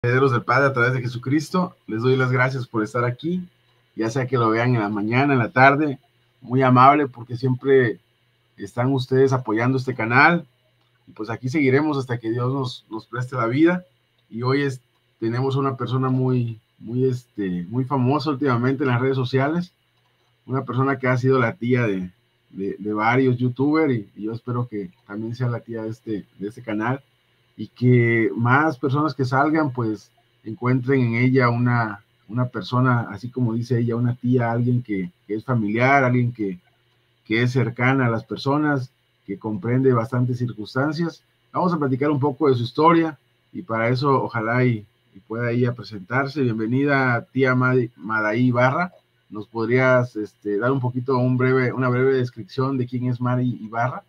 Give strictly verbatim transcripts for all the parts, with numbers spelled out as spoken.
Herederos del Padre a través de Jesucristo. Les doy las gracias por estar aquí, ya sea que lo vean en la mañana, en la tarde. Muy amable porque siempre están ustedes apoyando este canal, y pues aquí seguiremos hasta que Dios nos, nos preste la vida. Y hoy es, tenemos una persona muy, muy, este, muy famosa últimamente en las redes sociales, una persona que ha sido la tía de, de, de varios youtubers, y, y yo espero que también sea la tía de este, de este canal, y que más personas que salgan pues encuentren en ella una, una persona, así como dice ella, una tía, alguien que, que es familiar, alguien que, que es cercana a las personas, que comprende bastantes circunstancias. Vamos a platicar un poco de su historia, y para eso ojalá y, y pueda ella presentarse. Bienvenida, tía Madaí Ibarra. ¿Nos podrías este, dar un poquito, un breve, una breve descripción de quién es Mari Ibarra?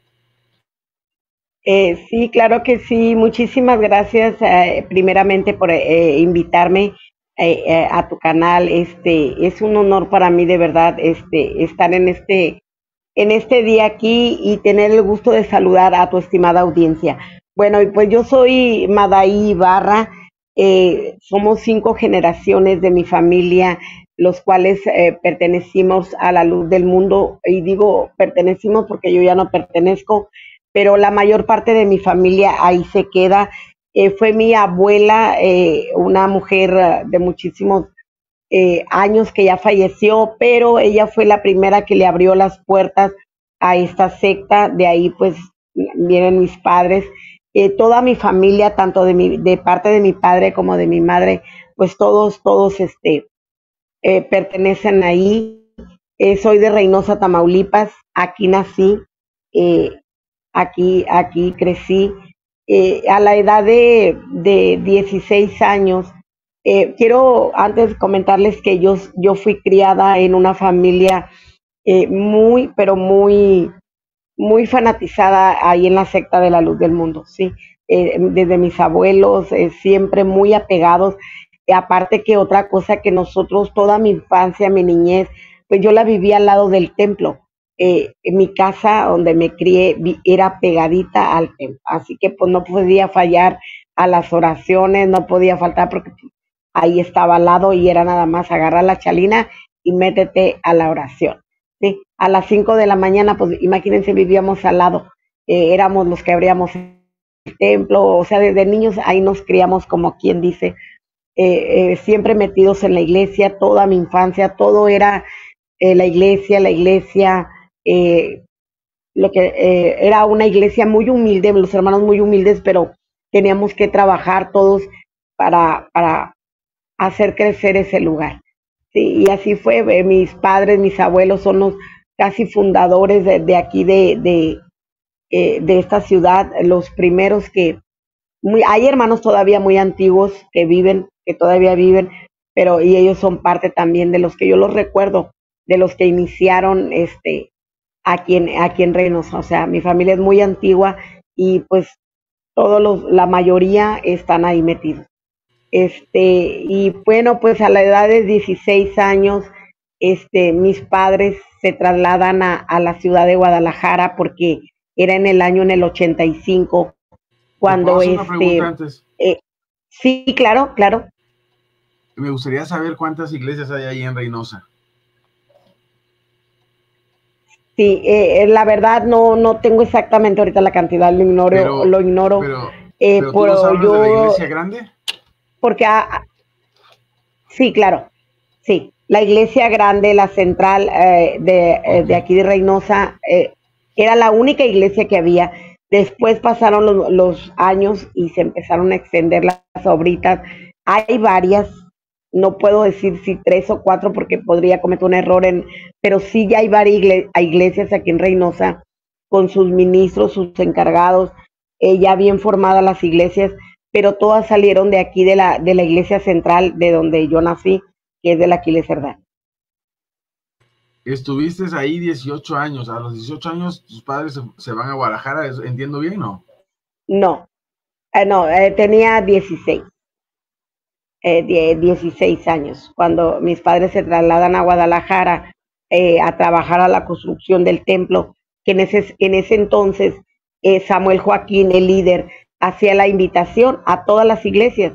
Eh, sí, claro que sí. Muchísimas gracias, eh, primeramente por eh, invitarme eh, eh, a tu canal. Este es un honor para mí, de verdad, este estar en este en este día aquí y tener el gusto de saludar a tu estimada audiencia. Bueno, y pues yo soy Madaí Ibarra. Eh, somos cinco generaciones de mi familia, los cuales eh, pertenecimos a la luz del mundo, y digo pertenecimos porque yo ya no pertenezco, pero la mayor parte de mi familia ahí se queda. Eh, fue mi abuela, eh, una mujer de muchísimos eh, años que ya falleció, pero ella fue la primera que le abrió las puertas a esta secta. De ahí pues vienen mis padres. Eh, toda mi familia, tanto de, mi, de parte de mi padre como de mi madre, pues todos, todos este, eh, pertenecen ahí. Eh, soy de Reynosa, Tamaulipas, aquí nací. Eh, Aquí, aquí crecí. Eh, a la edad de, de dieciséis años, eh, quiero antes comentarles que yo, yo fui criada en una familia eh, muy, pero muy, muy fanatizada ahí en la secta de la luz del mundo, ¿sí? Eh, desde mis abuelos, eh, siempre muy apegados. Eh, aparte que otra cosa que nosotros, toda mi infancia, mi niñez, pues yo la viví al lado del templo. Eh, en mi casa donde me crié vi, era pegadita al templo, así que pues no podía fallar a las oraciones, no podía faltar porque pues, ahí estaba al lado y era nada más agarrar la chalina y métete a la oración. Sí, a las cinco de la mañana, pues imagínense, vivíamos al lado, eh, éramos los que abríamos el templo, o sea, desde niños ahí nos criamos, como quien dice, eh, eh, siempre metidos en la iglesia. Toda mi infancia, todo era eh, la iglesia, la iglesia, eh, lo que eh, era una iglesia muy humilde, los hermanos muy humildes, pero teníamos que trabajar todos para, para hacer crecer ese lugar. Sí, y así fue. Eh, mis padres, mis abuelos son los casi fundadores de, de aquí, de, de, eh, de esta ciudad, los primeros que, muy, hay hermanos todavía muy antiguos que viven, que todavía viven, pero y ellos son parte también de los que yo los recuerdo, de los que iniciaron este aquí en, aquí en Reynosa. O sea, mi familia es muy antigua y pues todos los, la mayoría están ahí metidos. Este, y bueno, pues a la edad de dieciséis años, este, mis padres se trasladan a, a la ciudad de Guadalajara porque era en el año en el ochenta y cinco ¿Te puedo cuando hacer una pregunta este, antes? eh, sí, claro, claro. Me gustaría saber cuántas iglesias hay ahí en Reynosa. Sí, eh, la verdad no, no tengo exactamente ahorita la cantidad, lo ignoro, Pero, lo ignoro, pero, eh, pero tú nos pero hablas de la yo, iglesia grande. porque ah, sí, claro, sí, la iglesia grande, la central eh, de, eh, de Okay. aquí de Reynosa, eh, era la única iglesia que había. Después pasaron los, los años y se empezaron a extender las obritas. Hay varias, no puedo decir si tres o cuatro porque podría cometer un error, en, pero sí ya hay varias igle- hay iglesias aquí en Reynosa con sus ministros, sus encargados, eh, ya bien formadas las iglesias, pero todas salieron de aquí, de la, de la iglesia central, de donde yo nací, que es de la Aquiles Cerdán. Estuviste ahí dieciocho años. A los dieciocho años tus padres se, se van a Guadalajara, ¿entiendo bien, no? No, eh, no, eh, tenía dieciséis, eh, die- dieciséis años, cuando mis padres se trasladan a Guadalajara eh, a trabajar a la construcción del templo, que en ese, en ese entonces eh, Samuel Joaquín, el líder, hacía la invitación a todas las iglesias.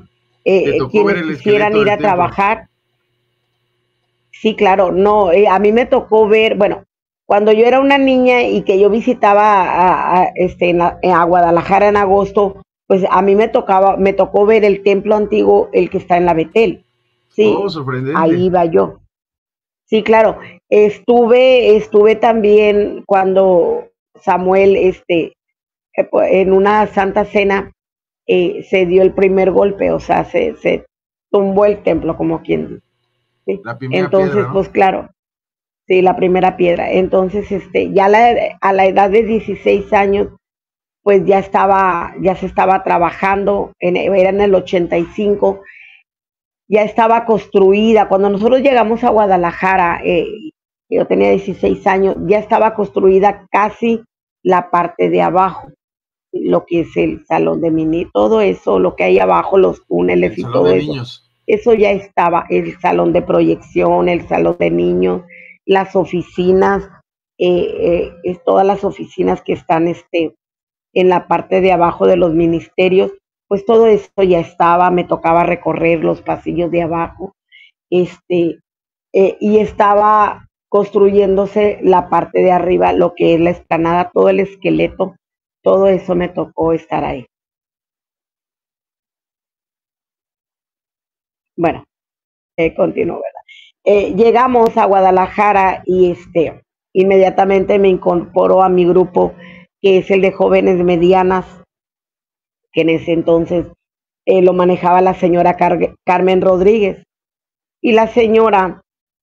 ¿Te eh, tocó ver quienes el quisieran esqueleto ir del a templo? trabajar. Sí, claro, no, eh, a mí me tocó ver, bueno, cuando yo era una niña y que yo visitaba a, a, este, en la- a Guadalajara en agosto, pues a mí me tocaba, me tocó ver el templo antiguo, el que está en la Betel. Oh, Sí, ahí sorprendente. iba yo. Sí, claro. Estuve, estuve también cuando Samuel, este, eh, pues, en una santa cena, eh, se dio el primer golpe, o sea, se, se tumbó el templo, como quien dice. ¿Sí? La primera Entonces, piedra, ¿no? pues claro, sí, la primera piedra. Entonces, este, ya la, a la edad de dieciséis años, pues ya estaba, ya se estaba trabajando, en, era en el ochenta y cinco, ya estaba construida. Cuando nosotros llegamos a Guadalajara, eh, yo tenía dieciséis años, ya estaba construida casi la parte de abajo, lo que es el salón de mini, todo eso, lo que hay abajo, los túneles El y salón todo de eso, niños. eso ya estaba, el salón de proyección, el salón de niños, las oficinas, eh, eh, todas las oficinas que están este, en la parte de abajo de los ministerios, pues todo eso ya estaba, me tocaba recorrer los pasillos de abajo, este, eh, y estaba construyéndose la parte de arriba, lo que es la explanada, todo el esqueleto, todo eso me tocó estar ahí. Bueno, eh, continúo, ¿verdad? Eh, llegamos a Guadalajara y este, inmediatamente me incorporó a mi grupo, que es el de jóvenes medianas, que en ese entonces eh, lo manejaba la señora Car Carmen Rodríguez. Y la señora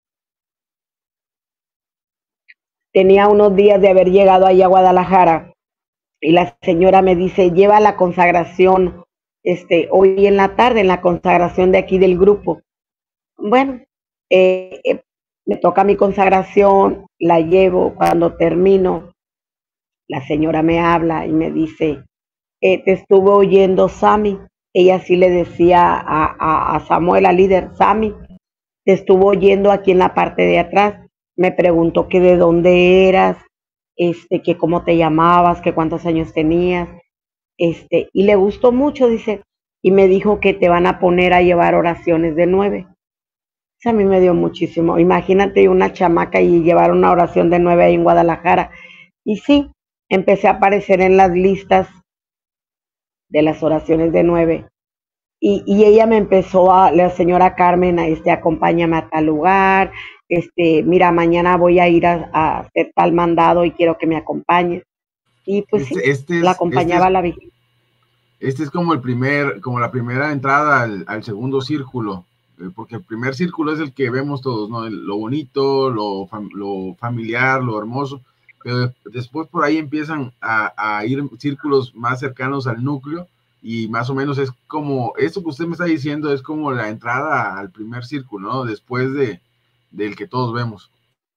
tenía unos días de haber llegado ahí a Guadalajara y la señora me dice, lleva la consagración este, hoy en la tarde, en la consagración de aquí del grupo. Bueno, eh, eh, me toca mi consagración, la llevo, cuando termino, la señora me habla y me dice, eh, te estuve oyendo, Sammy. Ella sí le decía a, a, a Samuel, al líder, Sammy, te estuvo oyendo aquí en la parte de atrás. Me preguntó que de dónde eras, este, que cómo te llamabas, que cuántos años tenías, este, y le gustó mucho, dice, y me dijo que te van a poner a llevar oraciones de nueve. Eso a mí me dio muchísimo. Imagínate una chamaca y llevar una oración de nueve ahí en Guadalajara. Y sí, empecé a aparecer en las listas de las oraciones de nueve. Y, y ella me empezó a, la señora Carmen, a este, acompáñame a tal lugar, este, mira, mañana voy a ir a, a hacer tal mandado y quiero que me acompañes. Y pues sí, Este, este la es, este acompañaba es, a la vigilia. este es como el primer, como la primera entrada al, al segundo círculo, eh, porque el primer círculo es el que vemos todos, ¿no? El- lo bonito, lo, fam- lo familiar, lo hermoso, pero después por ahí empiezan a, a ir círculos más cercanos al núcleo y más o menos es como, esto que usted me está diciendo es como la entrada al primer círculo, ¿no? Después de, del que todos vemos.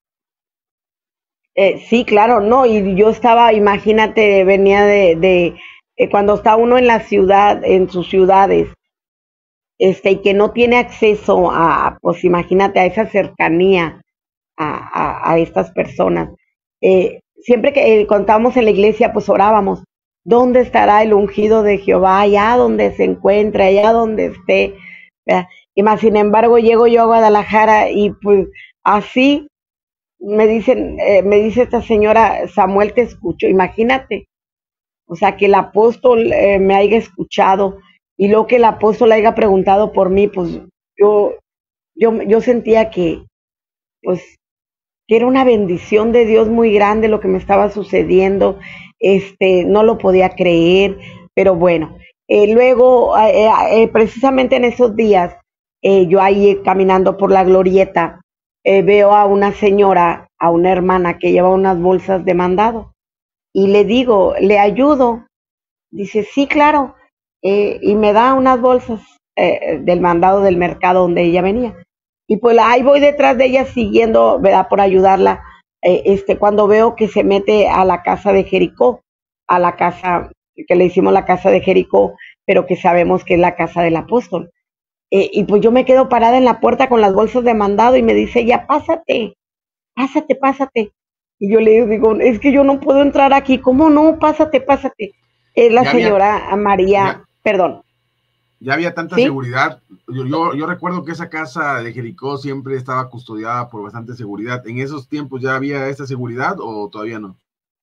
Eh, sí, claro, no, y yo estaba, imagínate, venía de, de eh, cuando está uno en la ciudad, en sus ciudades, este, y que no tiene acceso a, pues imagínate, a esa cercanía a, a, a estas personas. Eh, siempre que eh, contábamos en la iglesia, pues orábamos, ¿dónde estará el ungido de Jehová? Allá donde se encuentre, allá donde esté. ¿Verdad? Y más, sin embargo, llego yo a Guadalajara y pues así me dicen, eh, me dice esta señora, Samuel te escucho, imagínate, o sea, que el apóstol eh, me haya escuchado y luego que el apóstol haya preguntado por mí, pues yo, yo, yo sentía que, pues, que era una bendición de Dios muy grande lo que me estaba sucediendo, este, no lo podía creer, pero bueno, eh, luego, eh, eh, precisamente en esos días, eh, yo ahí caminando por la glorieta, eh, veo a una señora, a una hermana que lleva unas bolsas de mandado y le digo, ¿le ayudo? Dice, sí, claro, eh, y me da unas bolsas eh, del mandado del mercado donde ella venía. Y pues ahí voy detrás de ella siguiendo, ¿verdad? Por ayudarla. Eh, este, cuando veo que se mete a la casa de Jericó, a la casa que le hicimos la casa de Jericó, pero que sabemos que es la casa del apóstol. Eh, y pues yo me quedo parada en la puerta con las bolsas de mandado y me dice ella, pásate, pásate, pásate. Y yo le digo, es que yo no puedo entrar aquí. ¿Cómo no? Pásate, pásate. Es la Ya había, señora ya, María, perdón. ya había tanta ¿sí? seguridad. Yo, yo, yo recuerdo que esa casa de Jericó siempre estaba custodiada por bastante seguridad. ¿En esos tiempos ya había esta seguridad o todavía no?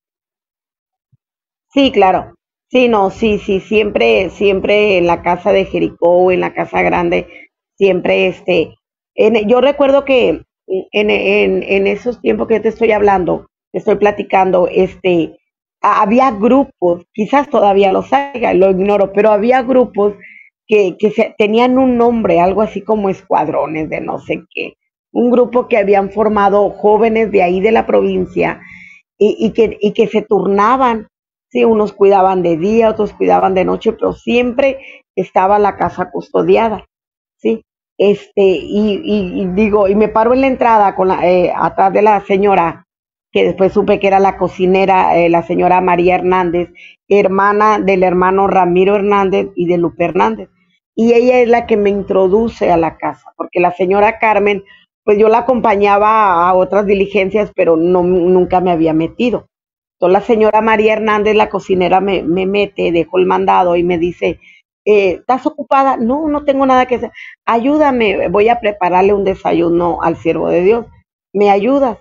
Sí, claro. Sí, no, sí, sí, siempre, siempre en la casa de Jericó, en la casa grande, siempre este, en- yo recuerdo que en, en, en esos tiempos que te estoy hablando, te estoy platicando, este, a- había grupos, quizás todavía los haya, lo ignoro, pero había grupos que, que se, tenían un nombre, algo así como escuadrones de no sé qué, un grupo que habían formado jóvenes de ahí de la provincia y, y, que, y que se turnaban, sí, unos cuidaban de día, otros cuidaban de noche, pero siempre estaba la casa custodiada, sí. Este, y, y, y digo, y me paro en la entrada con la, eh, atrás de la señora, que después supe que era la cocinera, eh, la señora María Hernández, hermana del hermano Ramiro Hernández y de Lupe Hernández. Y ella es la que me introduce a la casa, porque la señora Carmen, pues yo la acompañaba a otras diligencias, pero no, nunca me había metido. Entonces la señora María Hernández, la cocinera, me, me mete, dejo el mandado y me dice, eh, ¿estás ocupada? No, no tengo nada que hacer. Ayúdame, voy a prepararle un desayuno al siervo de Dios. ¿Me ayudas?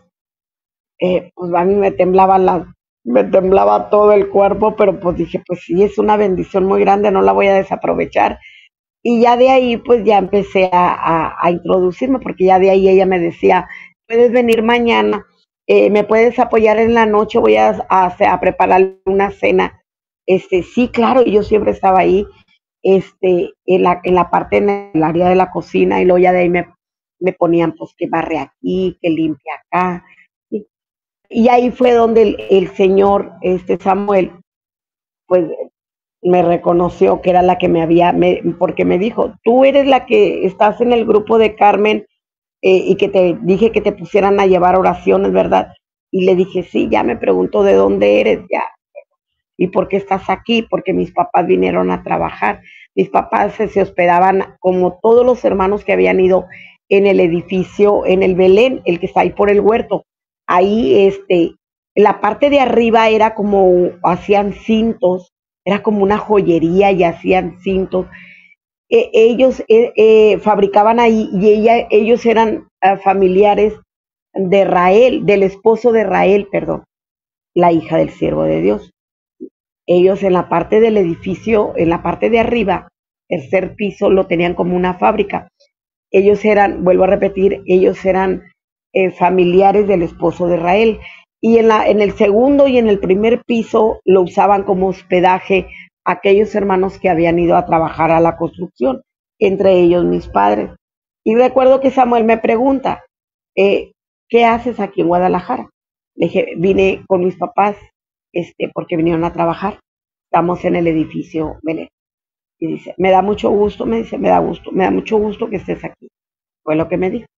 Eh, pues a mí me temblaba la, me temblaba todo el cuerpo, pero pues dije, pues sí, es una bendición muy grande, no la voy a desaprovechar. Y ya de ahí, pues ya empecé a, a, a introducirme, porque ya de ahí ella me decía, puedes venir mañana, eh, me puedes apoyar en la noche, voy a, a, a preparar una cena. Este, sí, claro, y yo siempre estaba ahí, este, en la, en la parte, en el área de la cocina, y luego ya de ahí me, me ponían, pues, que barre aquí, que limpia acá. Y, y ahí fue donde el, el señor, este Samuel, pues me reconoció que era la que me había, me, porque me dijo, tú eres la que estás en el grupo de Carmen, eh, y que te dije que te pusieran a llevar oraciones, ¿verdad? Y le dije, sí, ya me preguntó de dónde eres, ya. ¿Y por qué estás aquí? Porque mis papás vinieron a trabajar. Mis papás se, se hospedaban como todos los hermanos que habían ido en el edificio, en el Belén, el que está ahí por el huerto. Ahí, este, la parte de arriba era como, hacían cintos, era como una joyería y hacían cintos. Eh, ellos eh, eh, fabricaban ahí y ella, ellos eran uh, familiares de Rael, del esposo de Rael, perdón, la hija del siervo de Dios. Ellos en la parte del edificio, en la parte de arriba, tercer piso, lo tenían como una fábrica. Ellos eran, vuelvo a repetir, ellos eran eh, familiares del esposo de Israel. Y en, la, en el segundo y en el primer piso lo usaban como hospedaje aquellos hermanos que habían ido a trabajar a la construcción, entre ellos mis padres. Y recuerdo que Samuel me pregunta, eh, ¿qué haces aquí en Guadalajara? Le dije, vine con mis papás, este, porque vinieron a trabajar. Estamos en el edificio Belén. Y dice, me da mucho gusto, me dice, me da gusto, me da mucho gusto que estés aquí. Fue lo que me dijo.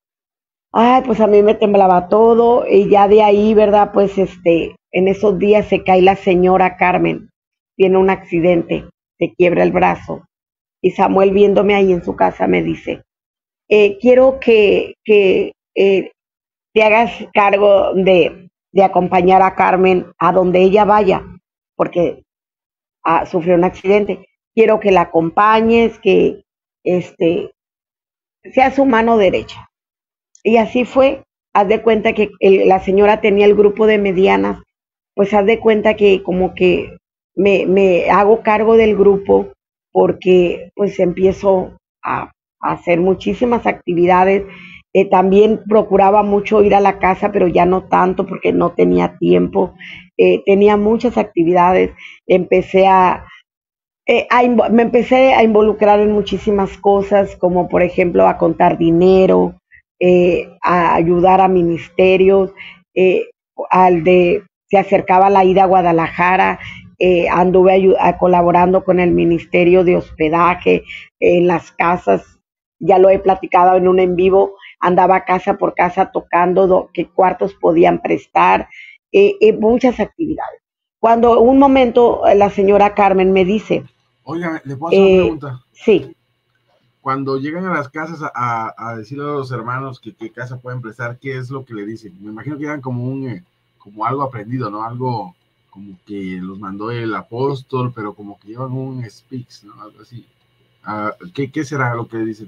Ay, pues a mí me temblaba todo y ya de ahí, ¿verdad? Pues este, en esos días se cae la señora Carmen, tiene un accidente, se quiebra el brazo y Samuel viéndome ahí en su casa me dice, eh, quiero que, que eh, te hagas cargo de, de acompañar a Carmen a donde ella vaya, porque ah, sufrió un accidente. Quiero que la acompañes, que este, sea su mano derecha. Y así fue. Haz de cuenta que el, la señora tenía el grupo de medianas, pues haz de cuenta que como que me, me hago cargo del grupo porque pues empiezo a, a hacer muchísimas actividades. Eh, también procuraba mucho ir a la casa, pero ya no tanto porque no tenía tiempo. Eh, tenía muchas actividades. Empecé a, eh, a, me empecé a involucrar en muchísimas cosas, como por ejemplo a contar dinero, eh, a ayudar a ministerios, eh, al de, se acercaba la ida a Guadalajara, eh, anduve a, colaborando con el Ministerio de Hospedaje en las casas, ya lo he platicado en un en vivo, andaba casa por casa tocando do, qué cuartos podían prestar, eh, eh, muchas actividades. Cuando un momento la señora Carmen me dice, oiga, ¿le puedo hacer una eh, pregunta? sí. Cuando llegan a las casas a, a, a decirle a los hermanos que qué casa pueden prestar, ¿qué es lo que le dicen? Me imagino que eran como un, eh, como algo aprendido, ¿no? Algo como que los mandó el apóstol, pero como que llevan un speaks, ¿no? Algo así. Uh, ¿qué, ¿Qué será lo que dice?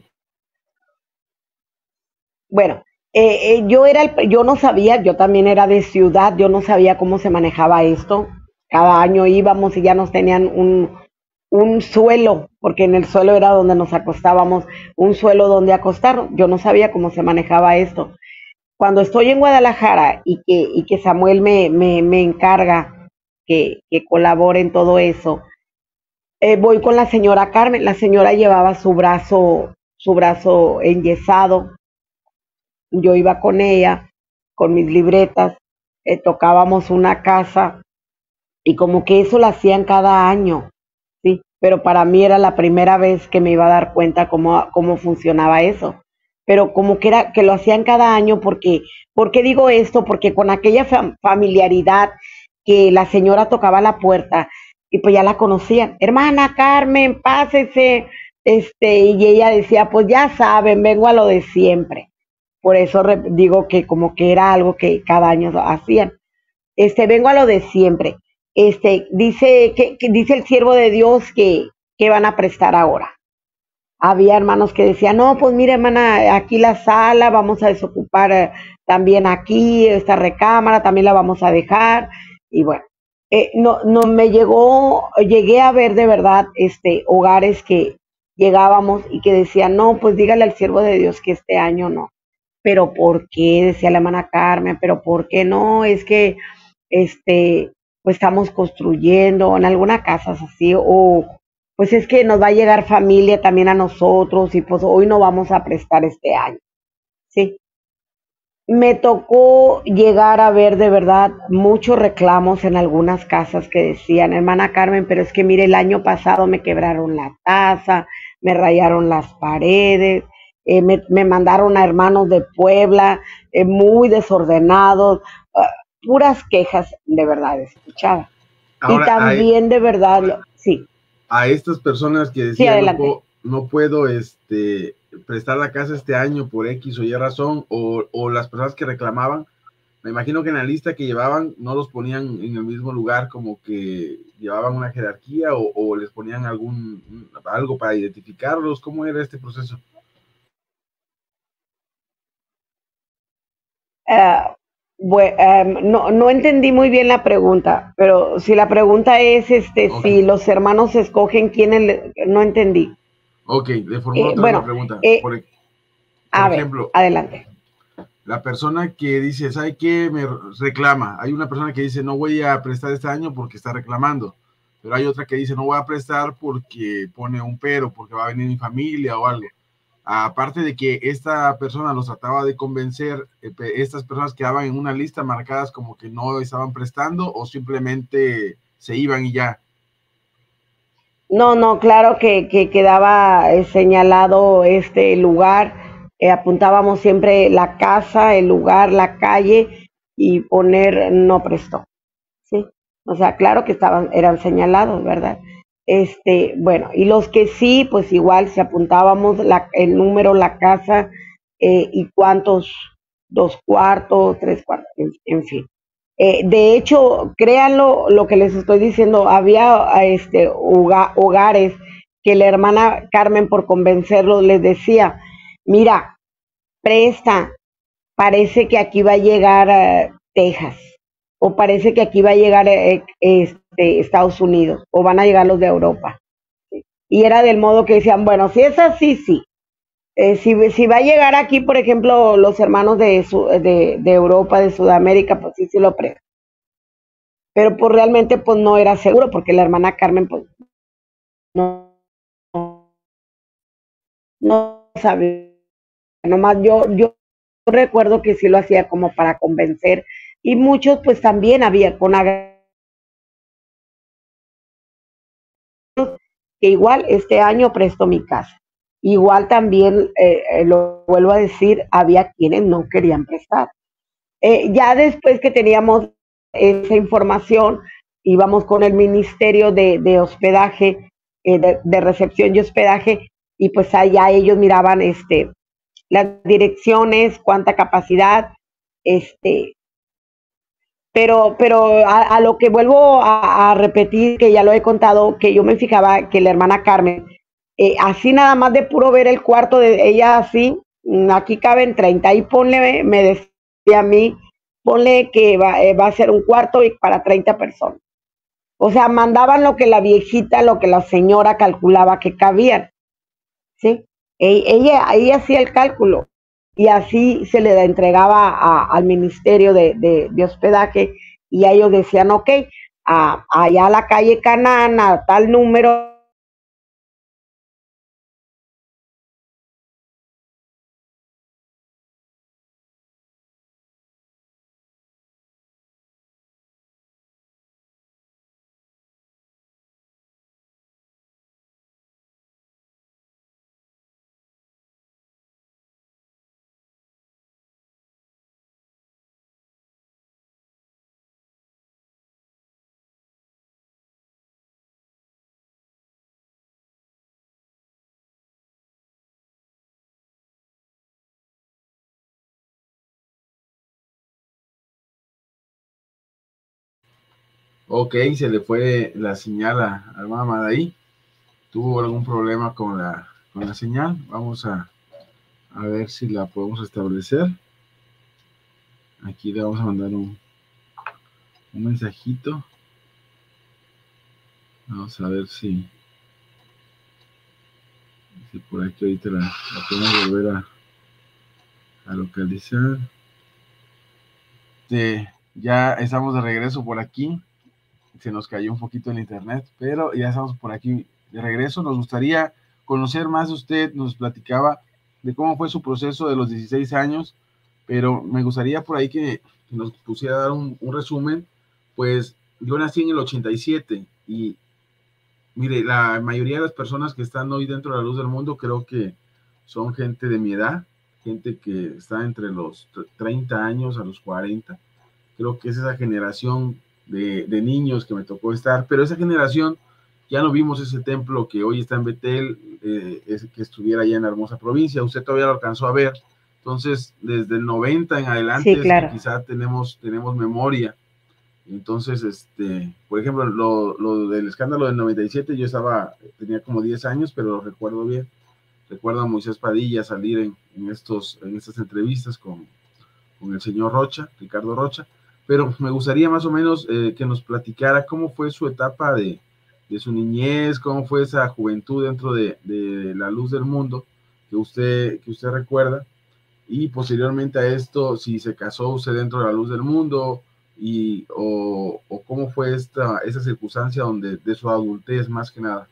Bueno, eh, eh, yo era el, yo no sabía, yo también era de ciudad, yo no sabía cómo se manejaba esto. Cada año íbamos y ya nos tenían un, un suelo, porque en el suelo era donde nos acostábamos, un suelo donde acostar. Yo no sabía cómo se manejaba esto. Cuando estoy en Guadalajara y que, y que Samuel me, me, me encarga que, que colabore en todo eso, eh, voy con la señora Carmen. La señora llevaba su brazo, su brazo enyesado. Yo iba con ella, con mis libretas, eh, tocábamos una casa y como que eso lo hacían cada año, sí, pero para mí era la primera vez que me iba a dar cuenta cómo, cómo funcionaba eso. Pero como que era que lo hacían cada año porque, ¿por qué digo esto? Porque con aquella fam familiaridad que la señora tocaba la puerta y pues ya la conocían. Hermana Carmen, pásese, este, y ella decía, pues ya saben, vengo a lo de siempre. Por eso digo que como que era algo que cada año hacían. Este, vengo a lo de siempre. Este, dice que, que dice el siervo de Dios que, que van a prestar ahora. Había hermanos que decían, no, pues mire, hermana, aquí la sala, vamos a desocupar eh, también aquí, esta recámara, también la vamos a dejar. Y bueno, eh, no, no me llegó, llegué a ver de verdad este, hogares que llegábamos y que decían, no, pues dígale al siervo de Dios que este año no. Pero ¿por qué? Decía la hermana Carmen, pero ¿por qué no? Es que, este, pues estamos construyendo en alguna casa así, o pues es que nos va a llegar familia también a nosotros y pues hoy no vamos a prestar este año, ¿sí? Me tocó llegar a ver de verdad muchos reclamos en algunas casas que decían, hermana Carmen, pero es que mire, el año pasado me quebraron la taza, me rayaron las paredes, eh, me, me, mandaron a hermanos de Puebla, eh, muy desordenados, uh, puras quejas de verdad escuchaba. Ahora, y también hay, de verdad, ahora, sí. A estas personas que decían, sí, no, puedo, no puedo este, prestar la casa este año por X o Y razón, o, o las personas que reclamaban, me imagino que en la lista que llevaban no los ponían en el mismo lugar, como que llevaban una jerarquía o, o les ponían algún algo para identificarlos. ¿Cómo era este proceso? Uh, bueno, um, no, no entendí muy bien la pregunta, pero si la pregunta es este, okay, si los hermanos escogen quiénes, le, no entendí. Ok, le formulo eh, otra bueno, pregunta. Eh, por, por a ejemplo, ver, adelante. La persona que dice, ¿sabe qué? Me reclama. Hay una persona que dice, no voy a prestar este año porque está reclamando. Pero hay otra que dice, no voy a prestar porque pone un pero, porque va a venir mi familia o algo. Aparte de que esta persona los trataba de convencer, eh, estas personas quedaban en una lista marcadas como que no estaban prestando o simplemente se iban y ya. No, no, claro que, que quedaba eh, señalado este lugar, eh, apuntábamos siempre la casa, el lugar, la calle y poner no prestó, ¿sí? O sea, claro que estaban, eran señalados, ¿verdad? Este, bueno, y los que sí, pues igual si apuntábamos la, el número, la casa eh, y cuántos, dos cuartos, tres cuartos, en, en fin. Eh, de hecho, créanlo lo que les estoy diciendo, había este, hogares que la hermana Carmen, por convencerlos, les decía, mira, presta, parece que aquí va a llegar uh, Texas, o parece que aquí va a llegar eh, este, Estados Unidos, o van a llegar los de Europa. Y era del modo que decían, bueno, si es así, sí. Eh, si, si va a llegar aquí, por ejemplo, los hermanos de, de, de Europa, de Sudamérica, pues sí, sí lo prestan. Pero pues realmente pues no era seguro, porque la hermana Carmen pues no, no sabía. Nomás yo, yo recuerdo que sí lo hacía como para convencer. Y muchos pues también había con que igual este año presto mi casa. Igual también, eh, lo vuelvo a decir, había quienes no querían prestar. Eh, ya después que teníamos esa información, íbamos con el Ministerio de, de Hospedaje, eh, de, de Recepción y Hospedaje, y pues allá ellos miraban este, las direcciones, cuánta capacidad, este, pero, pero a, a lo que vuelvo a, a repetir, que ya lo he contado, que yo me fijaba que la hermana Carmen Eh, así nada más de puro ver el cuarto de ella así, mm, aquí caben treinta y ponle, me decía a mí, ponle que va, eh, va a ser un cuarto y para treinta personas. O sea, mandaban lo que la viejita, lo que la señora calculaba que cabían, ¿sí? E- Ella, ella hacía el cálculo y así se le entregaba a- al Ministerio de, de- de Hospedaje y ellos decían, ok, a- allá a la calle Canaán, a tal número. Ok, se le fue la señal a, a mamá de ahí. Tuvo algún problema con la, con la señal. Vamos a, a ver si la podemos establecer. Aquí le vamos a mandar un, un mensajito. Vamos a ver si, si por aquí ahorita la, la podemos volver a, a localizar. Este, ya estamos de regreso por aquí. Se nos cayó un poquito el internet, pero ya estamos por aquí de regreso. Nos gustaría conocer más de usted. Nos platicaba de cómo fue su proceso de los dieciséis años, pero me gustaría por ahí que, que nos pusiera a dar un, un resumen. Pues yo nací en el ochenta y siete y mire, la mayoría de las personas que están hoy dentro de la luz del mundo creo que son gente de mi edad, gente que está entre los treinta años a los cuarenta. Creo que es esa generación de, de niños que me tocó estar, pero esa generación ya no vimos ese templo que hoy está en Betel, eh, es, que estuviera allá en la hermosa provincia. Usted todavía lo alcanzó a ver. Entonces, desde el noventa en Sí, adelante es que claro. quizá tenemos, tenemos memoria. Entonces, este, por ejemplo, lo, lo del escándalo del noventa y siete, yo estaba, tenía como diez años, pero lo recuerdo bien. Recuerdo a Moisés Padilla salir en, en, estos, en estas entrevistas con, con el señor Rocha, Ricardo Rocha, pero me gustaría más o menos eh, que nos platicara cómo fue su etapa de, de, su niñez, cómo fue esa juventud dentro de, de la luz del mundo que usted, que usted recuerda, y posteriormente a esto, si se casó usted dentro de la luz del mundo, y, o, o cómo fue esta, esa circunstancia donde de su adultez más que nada.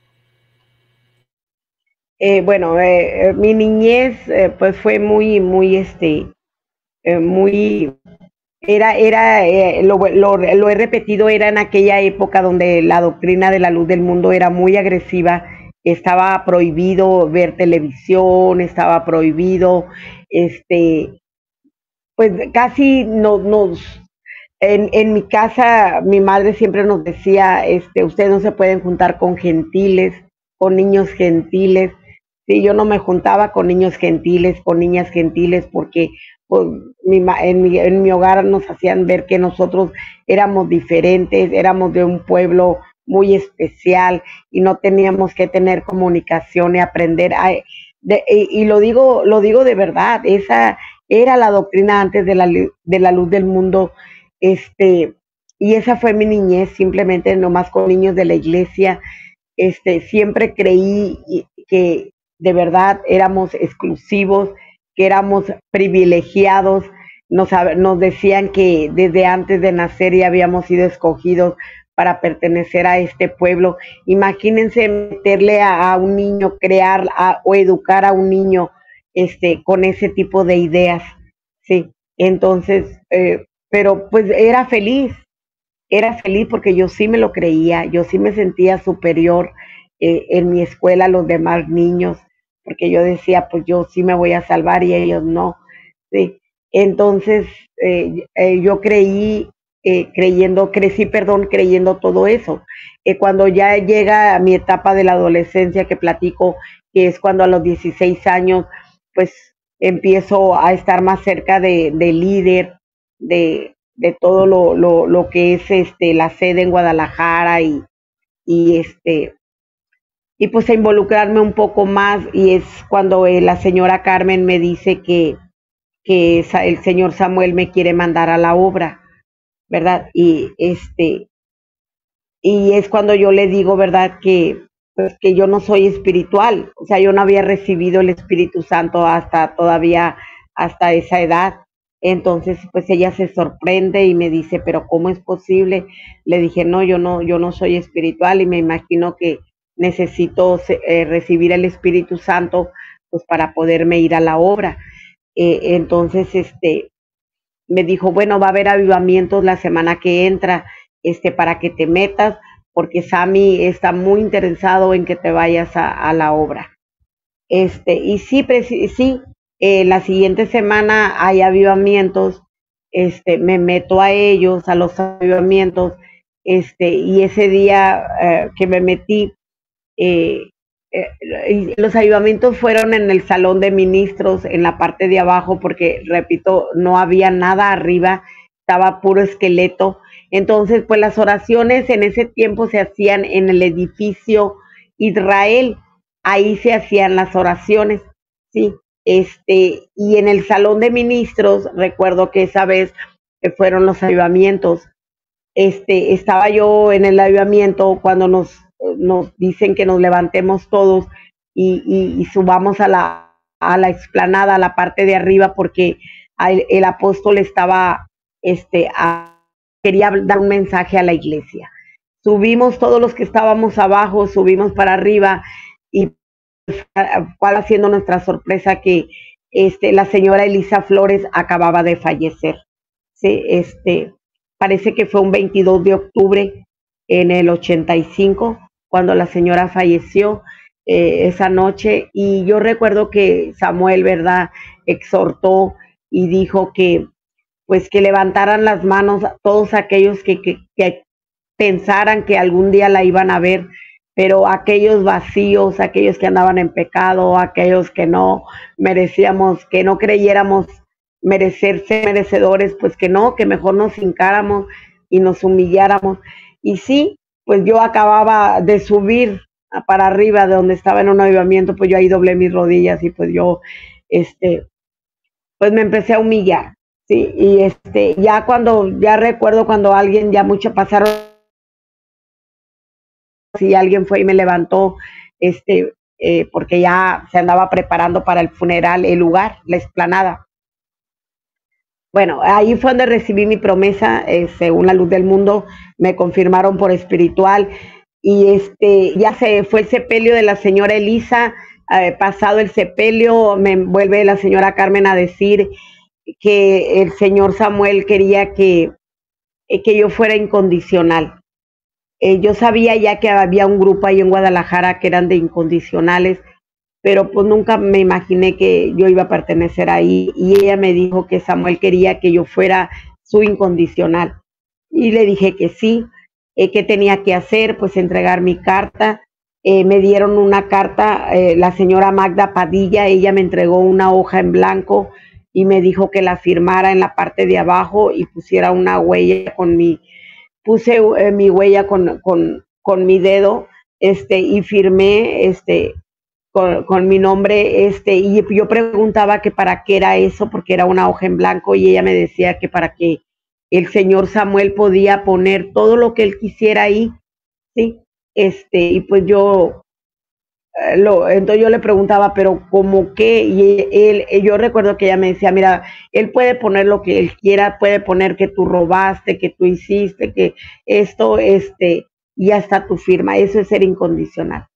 Eh, bueno, eh, eh, mi niñez eh, pues fue muy, muy, este, eh, muy, era, era, eh, lo, lo, lo he repetido, era en aquella época donde la doctrina de la luz del mundo era muy agresiva, estaba prohibido ver televisión, estaba prohibido, este, pues casi no, nos, en, en mi casa, mi madre siempre nos decía, este, ustedes no se pueden juntar con gentiles, con niños gentiles. Sí, yo no me juntaba con niños gentiles, con niñas gentiles, porque pues, mi, en, mi, en mi hogar nos hacían ver que nosotros éramos diferentes, éramos de un pueblo muy especial y no teníamos que tener comunicación y aprender. A, de, y, y lo digo, lo digo de verdad, esa era la doctrina antes de la, de la luz del mundo, este, y esa fue mi niñez, simplemente nomás con niños de la iglesia. Este, siempre creí que de verdad éramos exclusivos, que éramos privilegiados. Nos, nos decían que desde antes de nacer ya habíamos sido escogidos para pertenecer a este pueblo. Imagínense meterle a, a un niño, crear a, o educar a un niño este, con ese tipo de ideas, sí. Entonces, eh, pero pues era feliz, era feliz porque yo sí me lo creía, yo sí me sentía superior eh, en mi escuela a los demás niños, porque yo decía, pues yo sí me voy a salvar y ellos no. Sí. Entonces, eh, eh, yo creí, eh, creyendo, crecí, perdón, creyendo todo eso. Eh, cuando ya llega a mi etapa de la adolescencia que platico, que es cuando a los dieciséis años, pues empiezo a estar más cerca de, de líder, de, de todo lo, lo, lo que es este la sede en Guadalajara y, y este y pues a involucrarme un poco más, y es cuando eh, la señora Carmen me dice que, que el señor Samuel me quiere mandar a la obra, ¿verdad? Y este, y es cuando yo le digo, ¿verdad? Que, pues, que yo no soy espiritual, o sea, yo no había recibido el Espíritu Santo hasta todavía, hasta esa edad. Entonces, pues ella se sorprende y me dice, pero ¿cómo es posible? Le dije, no, yo no, yo no soy espiritual y me imagino que necesito eh, recibir el Espíritu Santo, pues para poderme ir a la obra. Eh, entonces, este, me dijo, bueno, va a haber avivamientos la semana que entra, este, para que te metas, porque Sammy está muy interesado en que te vayas a, a la obra. Este, y sí, sí, eh, la siguiente semana hay avivamientos, este, me meto a ellos, a los avivamientos, este, y ese día eh, que me metí, eh, eh, los avivamientos fueron en el salón de ministros, en la parte de abajo, porque, repito, no había nada arriba, estaba puro esqueleto. Entonces, pues las oraciones en ese tiempo se hacían en el edificio Israel, ahí se hacían las oraciones, sí, este, y en el salón de ministros, recuerdo que esa vez que fueron los avivamientos, este, estaba yo en el avivamiento cuando nos, nos dicen que nos levantemos todos y, y, y subamos a la, a la explanada, a la parte de arriba, porque el, el apóstol estaba, este, a, quería dar un mensaje a la iglesia. Subimos todos los que estábamos abajo, subimos para arriba, y cuál haciendo nuestra sorpresa que este, la señora Elisa Flores acababa de fallecer. Sí, este, parece que fue un veintidós de octubre en el ochenta y cinco, cuando la señora falleció eh, esa noche. Y yo recuerdo que Samuel, ¿verdad?, exhortó y dijo que, pues, que levantaran las manos a todos aquellos que, que, que pensaran que algún día la iban a ver, pero aquellos vacíos, aquellos que andaban en pecado, aquellos que no merecíamos, que no creyéramos merecer ser merecedores, pues que no, que mejor nos hincáramos y nos humilláramos. Y sí, pues yo acababa de subir para arriba de donde estaba en un avivamiento, pues yo ahí doblé mis rodillas y pues yo, este, pues me empecé a humillar, sí, y este, ya cuando, ya recuerdo cuando alguien, ya mucho pasaron, si alguien fue y me levantó, este, eh, porque ya se andaba preparando para el funeral, el lugar, la explanada. Bueno, ahí fue donde recibí mi promesa, eh, según la luz del mundo, me confirmaron por espiritual, y este, ya se fue el sepelio de la señora Elisa. Eh, pasado el sepelio, me vuelve la señora Carmen a decir que el señor Samuel quería que, eh, que yo fuera incondicional. Eh, yo sabía ya que había un grupo ahí en Guadalajara que eran de incondicionales, pero pues nunca me imaginé que yo iba a pertenecer ahí, y ella me dijo que Samuel quería que yo fuera su incondicional, y le dije que sí. Eh, ¿qué tenía que hacer? Pues entregar mi carta. Eh, me dieron una carta, eh, la señora Magda Padilla, ella me entregó una hoja en blanco y me dijo que la firmara en la parte de abajo y pusiera una huella con mi, puse eh, mi huella con, con, con mi dedo, este, y firmé, este, Con, con mi nombre, este, y yo preguntaba que para qué era eso, porque era una hoja en blanco, y ella me decía que para que el señor Samuel podía poner todo lo que él quisiera ahí, ¿sí? Este, y pues yo, eh, lo, entonces yo le preguntaba, pero ¿cómo qué? Y él, yo recuerdo que ella me decía, mira, él puede poner lo que él quiera, puede poner que tú robaste, que tú hiciste, que esto, este, y hasta tu firma, eso es ser incondicional.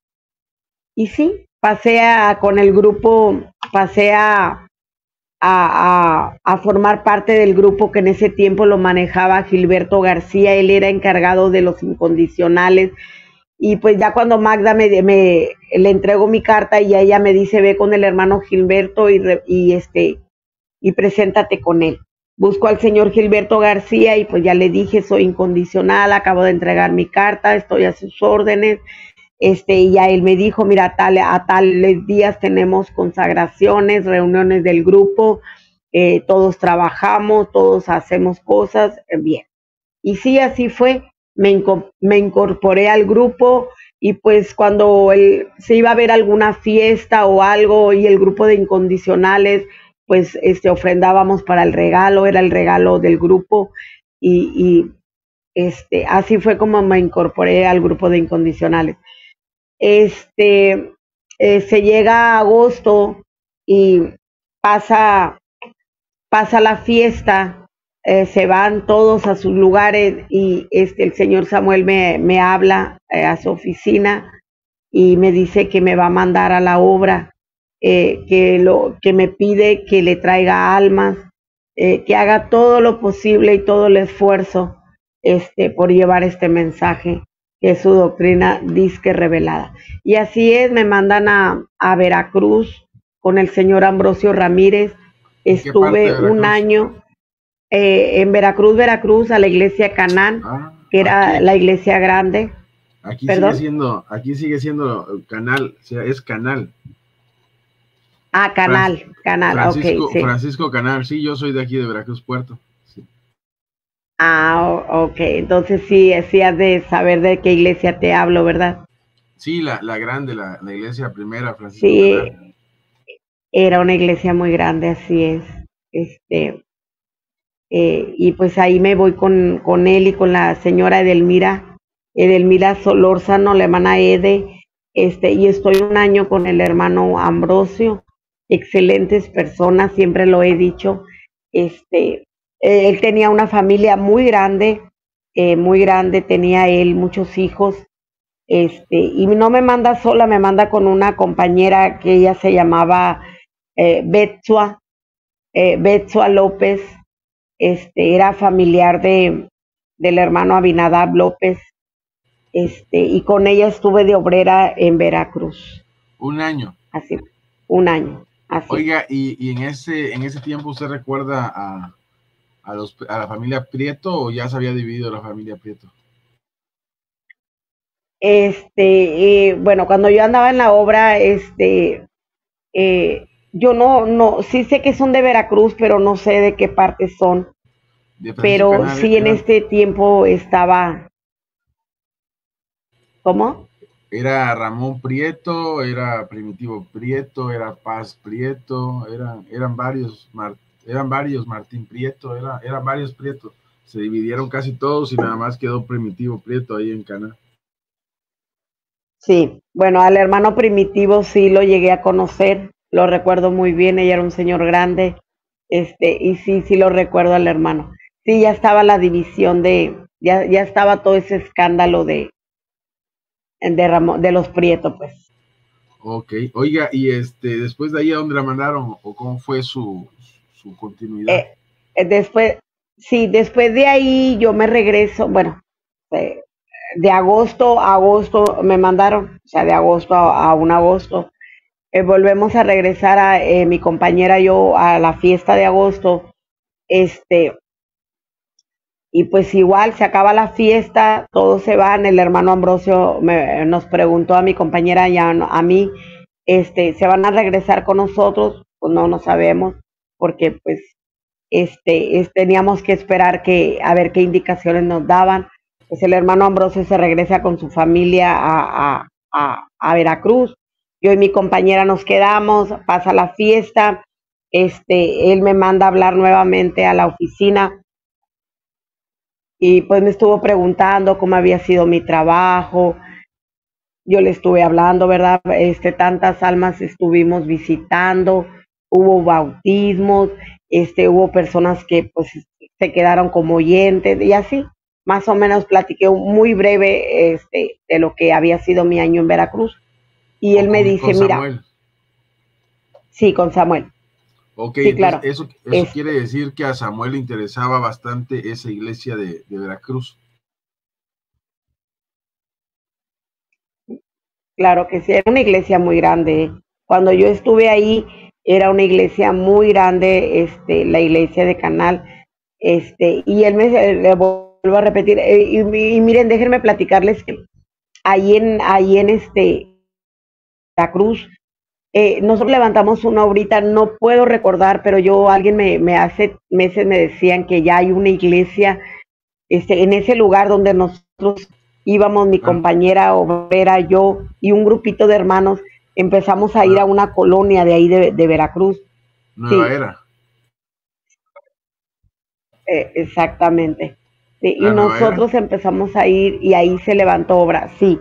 Y sí, pasé a, con el grupo, pasé a, a, a, a formar parte del grupo que en ese tiempo lo manejaba Gilberto García. Él era encargado de los incondicionales, y pues ya cuando Magda me, me le entrego mi carta y ella me dice, ve con el hermano Gilberto y, y este y preséntate con él. Busco al señor Gilberto García y pues ya le dije, soy incondicional, acabo de entregar mi carta, estoy a sus órdenes. Este, y ya él me dijo, mira, a, tal, a tales días tenemos consagraciones, reuniones del grupo, eh, todos trabajamos, todos hacemos cosas, eh, bien. Y sí, así fue, me, me incorporé al grupo, y pues cuando el, se iba a ver alguna fiesta o algo y el grupo de incondicionales, pues este, ofrendábamos para el regalo, era el regalo del grupo y, y este, así fue como me incorporé al grupo de incondicionales. Este, eh, se llega a agosto y pasa, pasa la fiesta, eh, se van todos a sus lugares y este, el señor Samuel me, me habla eh, a su oficina y me dice que me va a mandar a la obra, eh, que, lo, que me pide que le traiga almas, eh, que haga todo lo posible y todo el esfuerzo este, por llevar este mensaje, que es su doctrina disque revelada. Y así es, me mandan a, a Veracruz con el señor Ambrosio Ramírez. Estuve un año eh, en Veracruz, Veracruz, a la iglesia Canán, Ah, que era aquí, la iglesia grande. aquí ¿Perdón? sigue siendo, aquí sigue siendo canal, o sea, es canal. Ah, Canal, Fran- Canal, Francisco, ok, sí. Francisco Canal, sí, yo soy de aquí de Veracruz Puerto. Sí, Ah, o- ok, entonces sí, sí has de saber de qué iglesia te hablo, ¿verdad? sí la, la grande, la, la iglesia primera, Francisco Canal. Sí, era una iglesia muy grande, así es. Este, eh, y pues ahí me voy con, con él y con la señora Edelmira, Edelmira Solórzano, la hermana Ede, este, y estoy un año con el hermano Ambrosio, excelentes personas, siempre lo he dicho. Este, eh, él tenía una familia muy grande, eh, muy grande, tenía él muchos hijos, este, y no me manda sola, me manda con una compañera que ella se llamaba eh, Betsua, eh, Betsua López, este, era familiar de, del hermano Abinadab López, este, y con ella estuve de obrera en Veracruz, Un año. así, un año, así. Oiga, y, y en ese en ese tiempo usted recuerda a, a, los, a la familia Prieto o ya se había dividido la familia Prieto? Este, eh, bueno, cuando yo andaba en la obra, este, eh, yo no, no, sí sé que son de Veracruz, pero no sé de qué parte son, De Francisco pero Canal sí en eran, este tiempo estaba, ¿cómo? era Ramón Prieto, era Primitivo Prieto, era Paz Prieto, eran, eran varios, Mar, eran varios Martín Prieto, era, eran varios Prieto. Se dividieron casi todos y nada más quedó Primitivo Prieto ahí en Canal. Sí, bueno, al hermano Primitivo sí lo llegué a conocer, lo recuerdo muy bien, ella era un señor grande, este, y sí, sí lo recuerdo al hermano. Sí, ya estaba la división de, ya, ya estaba todo ese escándalo de, de, Ramón, de los Prieto, pues. Ok, oiga, y este, después de ahí a dónde la mandaron o cómo fue su, su continuidad. Eh, eh, después, sí, después de ahí yo me regreso, bueno, eh, de agosto a agosto me mandaron, o sea, de agosto a, a un agosto. Eh, volvemos a regresar a eh, mi compañera y yo a la fiesta de agosto, este, y pues igual se acaba la fiesta, todos se van, el hermano Ambrosio me, nos preguntó a mi compañera y a, a mí, este, ¿se van a regresar con nosotros? Pues no, no sabemos, porque pues este, es, teníamos que esperar que a ver qué indicaciones nos daban. Pues el hermano Ambrosio se regresa con su familia a, a, a, a Veracruz. Yo y mi compañera nos quedamos, pasa la fiesta, este, él me manda a hablar nuevamente a la oficina y pues me estuvo preguntando cómo había sido mi trabajo. Yo le estuve hablando, ¿verdad? Este, tantas almas estuvimos visitando, hubo bautismos, este, hubo personas que pues se quedaron como oyentes y así, más o menos platiqué muy breve este, de lo que había sido mi año en Veracruz. Y O él me con, dice, con mira, Samuel. sí, con Samuel, Ok, sí, entonces claro, eso, eso es quiere decir que a Samuel le interesaba bastante esa iglesia de, de Veracruz. claro que sí, era una iglesia muy grande. ¿Eh? Cuando yo estuve ahí, era una iglesia muy grande, este, la iglesia de Canal, este, y él me, le vuelvo a repetir, eh, y, y, miren, déjenme platicarles que ahí en, ahí en este, la Cruz, eh, nosotros levantamos una obrita, no puedo recordar, pero yo, alguien me, me hace meses me decían que ya hay una iglesia, este, en ese lugar donde nosotros íbamos mi Bueno, compañera obrera, yo y un grupito de hermanos, empezamos a ir a bueno, una colonia de ahí de, de Veracruz. Nueva Sí, Era, eh, exactamente. Sí, y la Nueva Era. nosotros empezamos a ir y ahí se levantó obra, sí,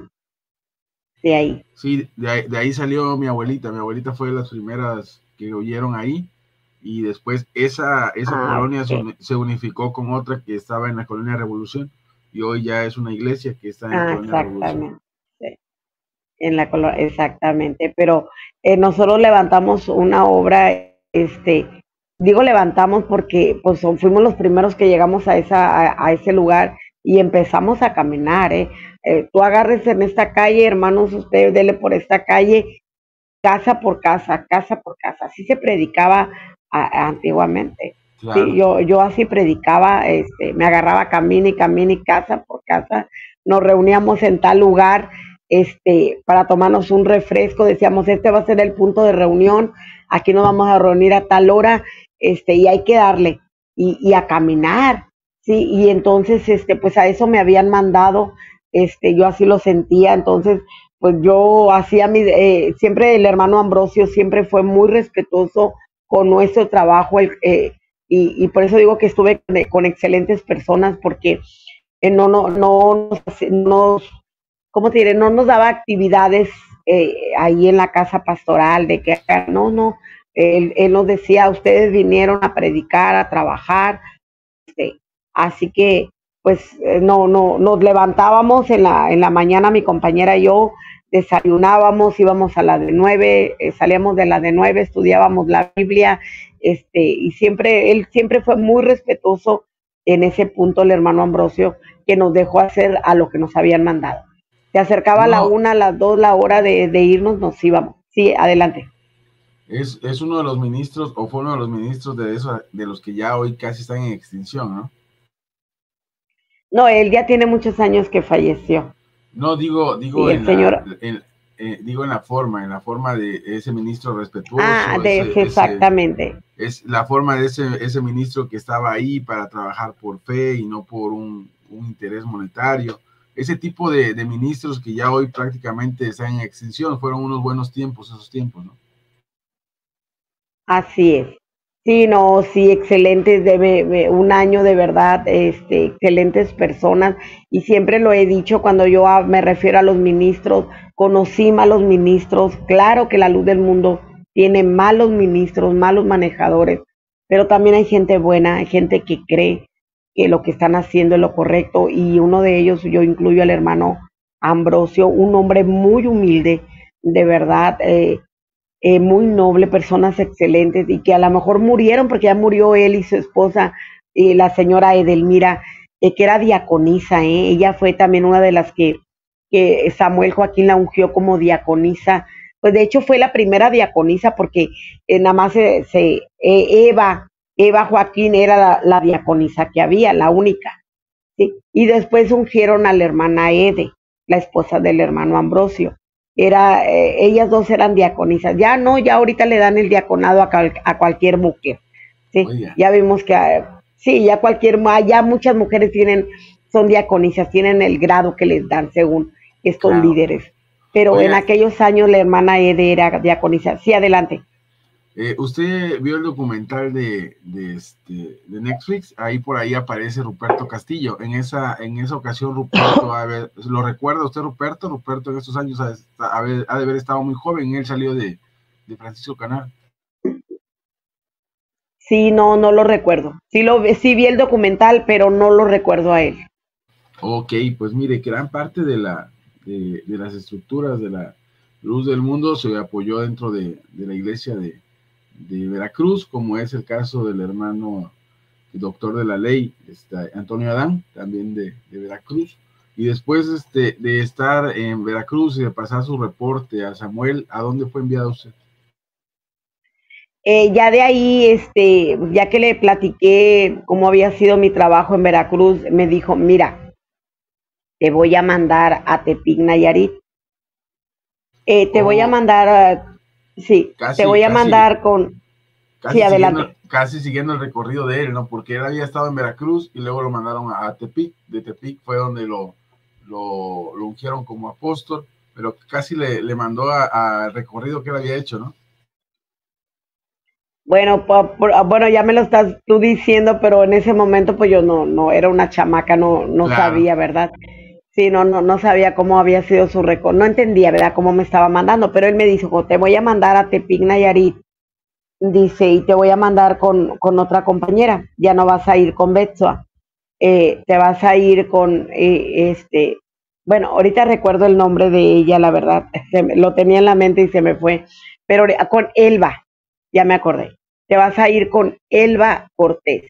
de ahí. Sí, de ahí, de ahí salió mi abuelita. Mi abuelita fue de las primeras que oyeron ahí y después esa, esa Ah, colonia se ok. uni- se unificó con otra que estaba en la colonia Revolución y hoy ya es una iglesia que está en la Ah, colonia Revolución. exactamente. Sí, en la colo- exactamente. Pero eh, nosotros levantamos una obra, este, digo levantamos porque pues son- fuimos los primeros que llegamos a esa, a, a ese lugar y empezamos a caminar, ¿eh? Eh, tú agarres en esta calle, hermanos, ustedes dele por esta calle, casa por casa, casa por casa. Así se predicaba a- antiguamente. Sí, Claro, yo, yo así predicaba, este, me agarraba camino y camino y casa por casa. Nos reuníamos en tal lugar, este, para tomarnos un refresco. Decíamos, este va a ser el punto de reunión. Aquí nos vamos a reunir a tal hora, este, y hay que darle y, y a caminar. Sí, y entonces, este, pues a eso me habían mandado, este, yo así lo sentía. Entonces, pues yo hacía mi, eh, siempre el hermano Ambrosio siempre fue muy respetuoso con nuestro trabajo, el, eh, y, y, por eso digo que estuve con, con excelentes personas, porque eh, no, no, no nos, ¿cómo te diré? No nos daba actividades eh, ahí en la casa pastoral, de que no, no, él, él nos decía, ustedes vinieron a predicar, a trabajar, este, así que pues eh, no, no, nos levantábamos en la, en la mañana, mi compañera y yo, desayunábamos, íbamos a la de nueve, eh, salíamos de la de nueve, estudiábamos la Biblia, este, y siempre, él siempre fue muy respetuoso en ese punto, el hermano Ambrosio, que nos dejó hacer a lo que nos habían mandado. Se acercaba a la no, una, a las dos, la hora de, de irnos, nos íbamos. Sí, adelante. es, es uno de los ministros, o fue uno de los ministros de eso, de los que ya hoy casi están en extinción, ¿no? No, él ya tiene muchos años que falleció. No, digo, Sí, digo el en la, señor. en, eh, digo en la forma, en la forma de ese ministro Ah, respetuoso, de ese, ese ese, exactamente. es la forma de ese, ese ministro que estaba ahí para trabajar por fe y no por un, un interés monetario. Ese tipo de, de, ministros que ya hoy prácticamente están en extinción, fueron unos buenos tiempos, esos tiempos, ¿no? Así es. Sí, no, sí, excelentes, de, de, un año de verdad, este, excelentes personas. Y siempre lo he dicho cuando yo a, me refiero a los ministros, conocí malos ministros. Claro que la luz del mundo tiene malos ministros, malos manejadores, pero también hay gente buena, hay gente que cree que lo que están haciendo es lo correcto. Y uno de ellos, yo incluyo al hermano Ambrosio, un hombre muy humilde, de verdad. Eh, eh, muy noble, personas excelentes y que a lo mejor murieron porque ya murió él y su esposa, eh, la señora Edelmira, eh, que era diaconisa, ¿eh? Ella fue también una de las que, que Samuel Joaquín la ungió como diaconisa. Pues de hecho fue la primera diaconisa porque eh, nada más se, se eh, Eva, Eva Joaquín era la, la diaconisa que había, la única. ¿Sí? Y después ungieron a la hermana Ede, la esposa del hermano Ambrosio. Era, eh, ellas dos eran diaconisas. Ya no, ya ahorita le dan el diaconado a, cal, a cualquier mujer. ¿Sí? Oye, Ya vimos que, eh, sí, ya cualquier, ya muchas mujeres tienen, son diaconisas, tienen el grado que les dan según estos claro. líderes. Pero en Oiga, aquellos años la hermana Ede era diaconisa. Sí, adelante. Eh, ¿usted vio el documental de, de, este, de Netflix? Ahí por ahí aparece Ruperto Castillo. En esa, en esa ocasión, Ruperto, a ver, ¿lo recuerda usted, Ruperto? Ruperto en estos años ha, ha, ha de haber estado muy joven. Él salió de, de Francisco Canal. Sí, no, no lo recuerdo. Sí, lo, sí vi el documental, pero no lo recuerdo a él. Ok, pues mire, gran parte de, la, de, de las estructuras de la Luz del Mundo se apoyó dentro de, de la iglesia de, de Veracruz, como es el caso del hermano doctor de la ley, está Antonio Adán, también de, de Veracruz. Y después este, de estar en Veracruz y de pasar su reporte a Samuel, ¿a dónde fue enviado usted? Eh, ya de ahí, este, ya que le platiqué cómo había sido mi trabajo en Veracruz, me dijo, mira, te voy a mandar a Tepic, Nayarit. Eh, te voy a Oh, mandar, uh, sí, te casi, voy a casi, mandar con, sí, casi siguiendo, adelante. casi siguiendo el recorrido de él, ¿no? Porque él había estado en Veracruz y luego lo mandaron a, a Tepic. De Tepic fue donde lo, lo, lo ungieron como apóstol, pero casi le, le mandó al recorrido que él había hecho, ¿no? Bueno, po- por- ah, bueno, ya me lo estás tú diciendo, pero en ese momento pues yo no, no era una chamaca, no, no Claro, sabía, ¿verdad? Sí, no, no, no sabía cómo había sido su récord, no entendía, ¿verdad? Cómo me estaba mandando, pero él me dijo, te voy a mandar a Tepic Nayarit, dice, y te voy a mandar con, con otra compañera, ya no vas a ir con Betsua, eh, te vas a ir con, eh, este, bueno, ahorita recuerdo el nombre de ella, la verdad, se me- lo tenía en la mente y se me fue, pero ore- con Elba, ya me acordé, te vas a ir con Elba Cortés.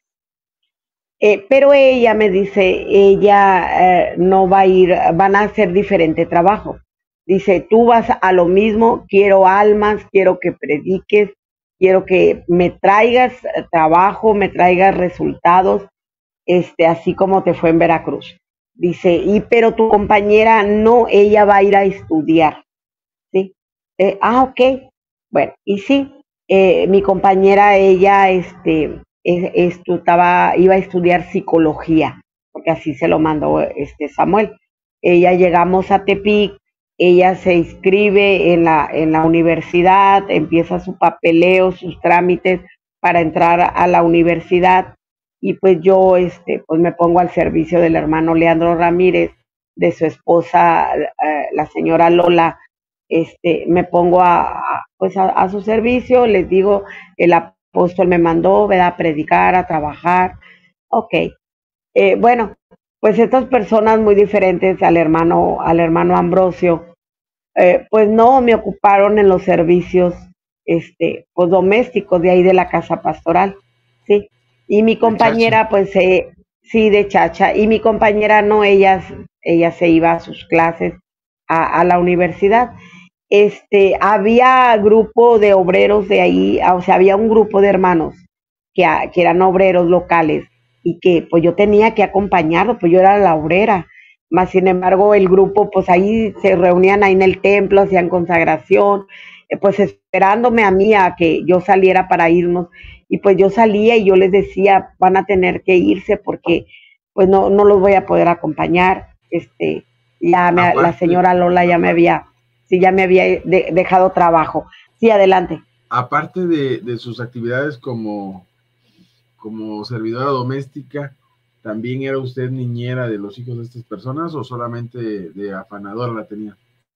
Eh, pero ella me dice, ella eh, no va a ir, van a hacer diferente trabajo. Dice, tú vas a lo mismo, quiero almas, quiero que prediques, quiero que me traigas eh, trabajo, me traigas resultados, este, así como te fue en Veracruz. Dice, y pero tu compañera no, ella va a ir a estudiar, ¿sí? Eh, ah, ok. Bueno, y sí, eh, mi compañera, ella, este, es- estaba, iba a estudiar psicología, porque así se lo mandó este Samuel. Ella llegamos a Tepic, ella se inscribe en la, en la universidad, empieza su papeleo, sus trámites para entrar a la universidad, y pues yo, este, pues me pongo al servicio del hermano Leandro Ramírez, de su esposa, eh, la señora Lola, este, me pongo a, a, pues a, a su servicio, les digo, el apóstol me mandó, ¿verdad? A predicar, a trabajar, ok. Eh, bueno, pues estas personas muy diferentes al hermano, al hermano Ambrosio, eh, pues no me ocuparon en los servicios, este, pues domésticos de ahí de la casa pastoral, sí. Y mi de Chacha. compañera, pues eh, sí, de Chacha, y mi compañera no, ella, ella se iba a sus clases a, a la universidad. Este, había grupo de obreros de ahí, o sea, había un grupo de hermanos que, que eran obreros locales y que pues yo tenía que acompañarlos, pues yo era la obrera. Más sin embargo, el grupo, pues ahí se reunían ahí en el templo, hacían consagración, eh, pues esperándome a mí a que yo saliera para irnos. Y pues yo salía y yo les decía, van a tener que irse porque pues no, no los voy a poder acompañar. Este, ya me, la Aparte, señora Lola ya me había, sí, ya me había de, dejado trabajo. Sí, adelante. aparte de, de sus actividades como, como servidora doméstica, ¿también era usted niñera de los hijos de estas personas o solamente de, de afanadora la tenía?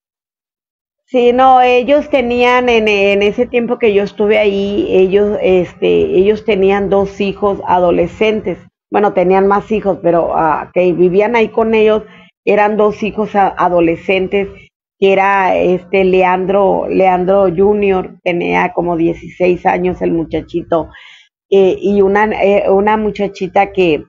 Sí, no, ellos tenían en, en ese tiempo que yo estuve ahí, ellos, este, ellos tenían dos hijos adolescentes. Bueno, tenían más hijos, pero uh, que vivían ahí con ellos eran dos hijos a, adolescentes, que era este Leandro, Leandro Junior, tenía como dieciséis años el muchachito, eh, y una, eh, una muchachita que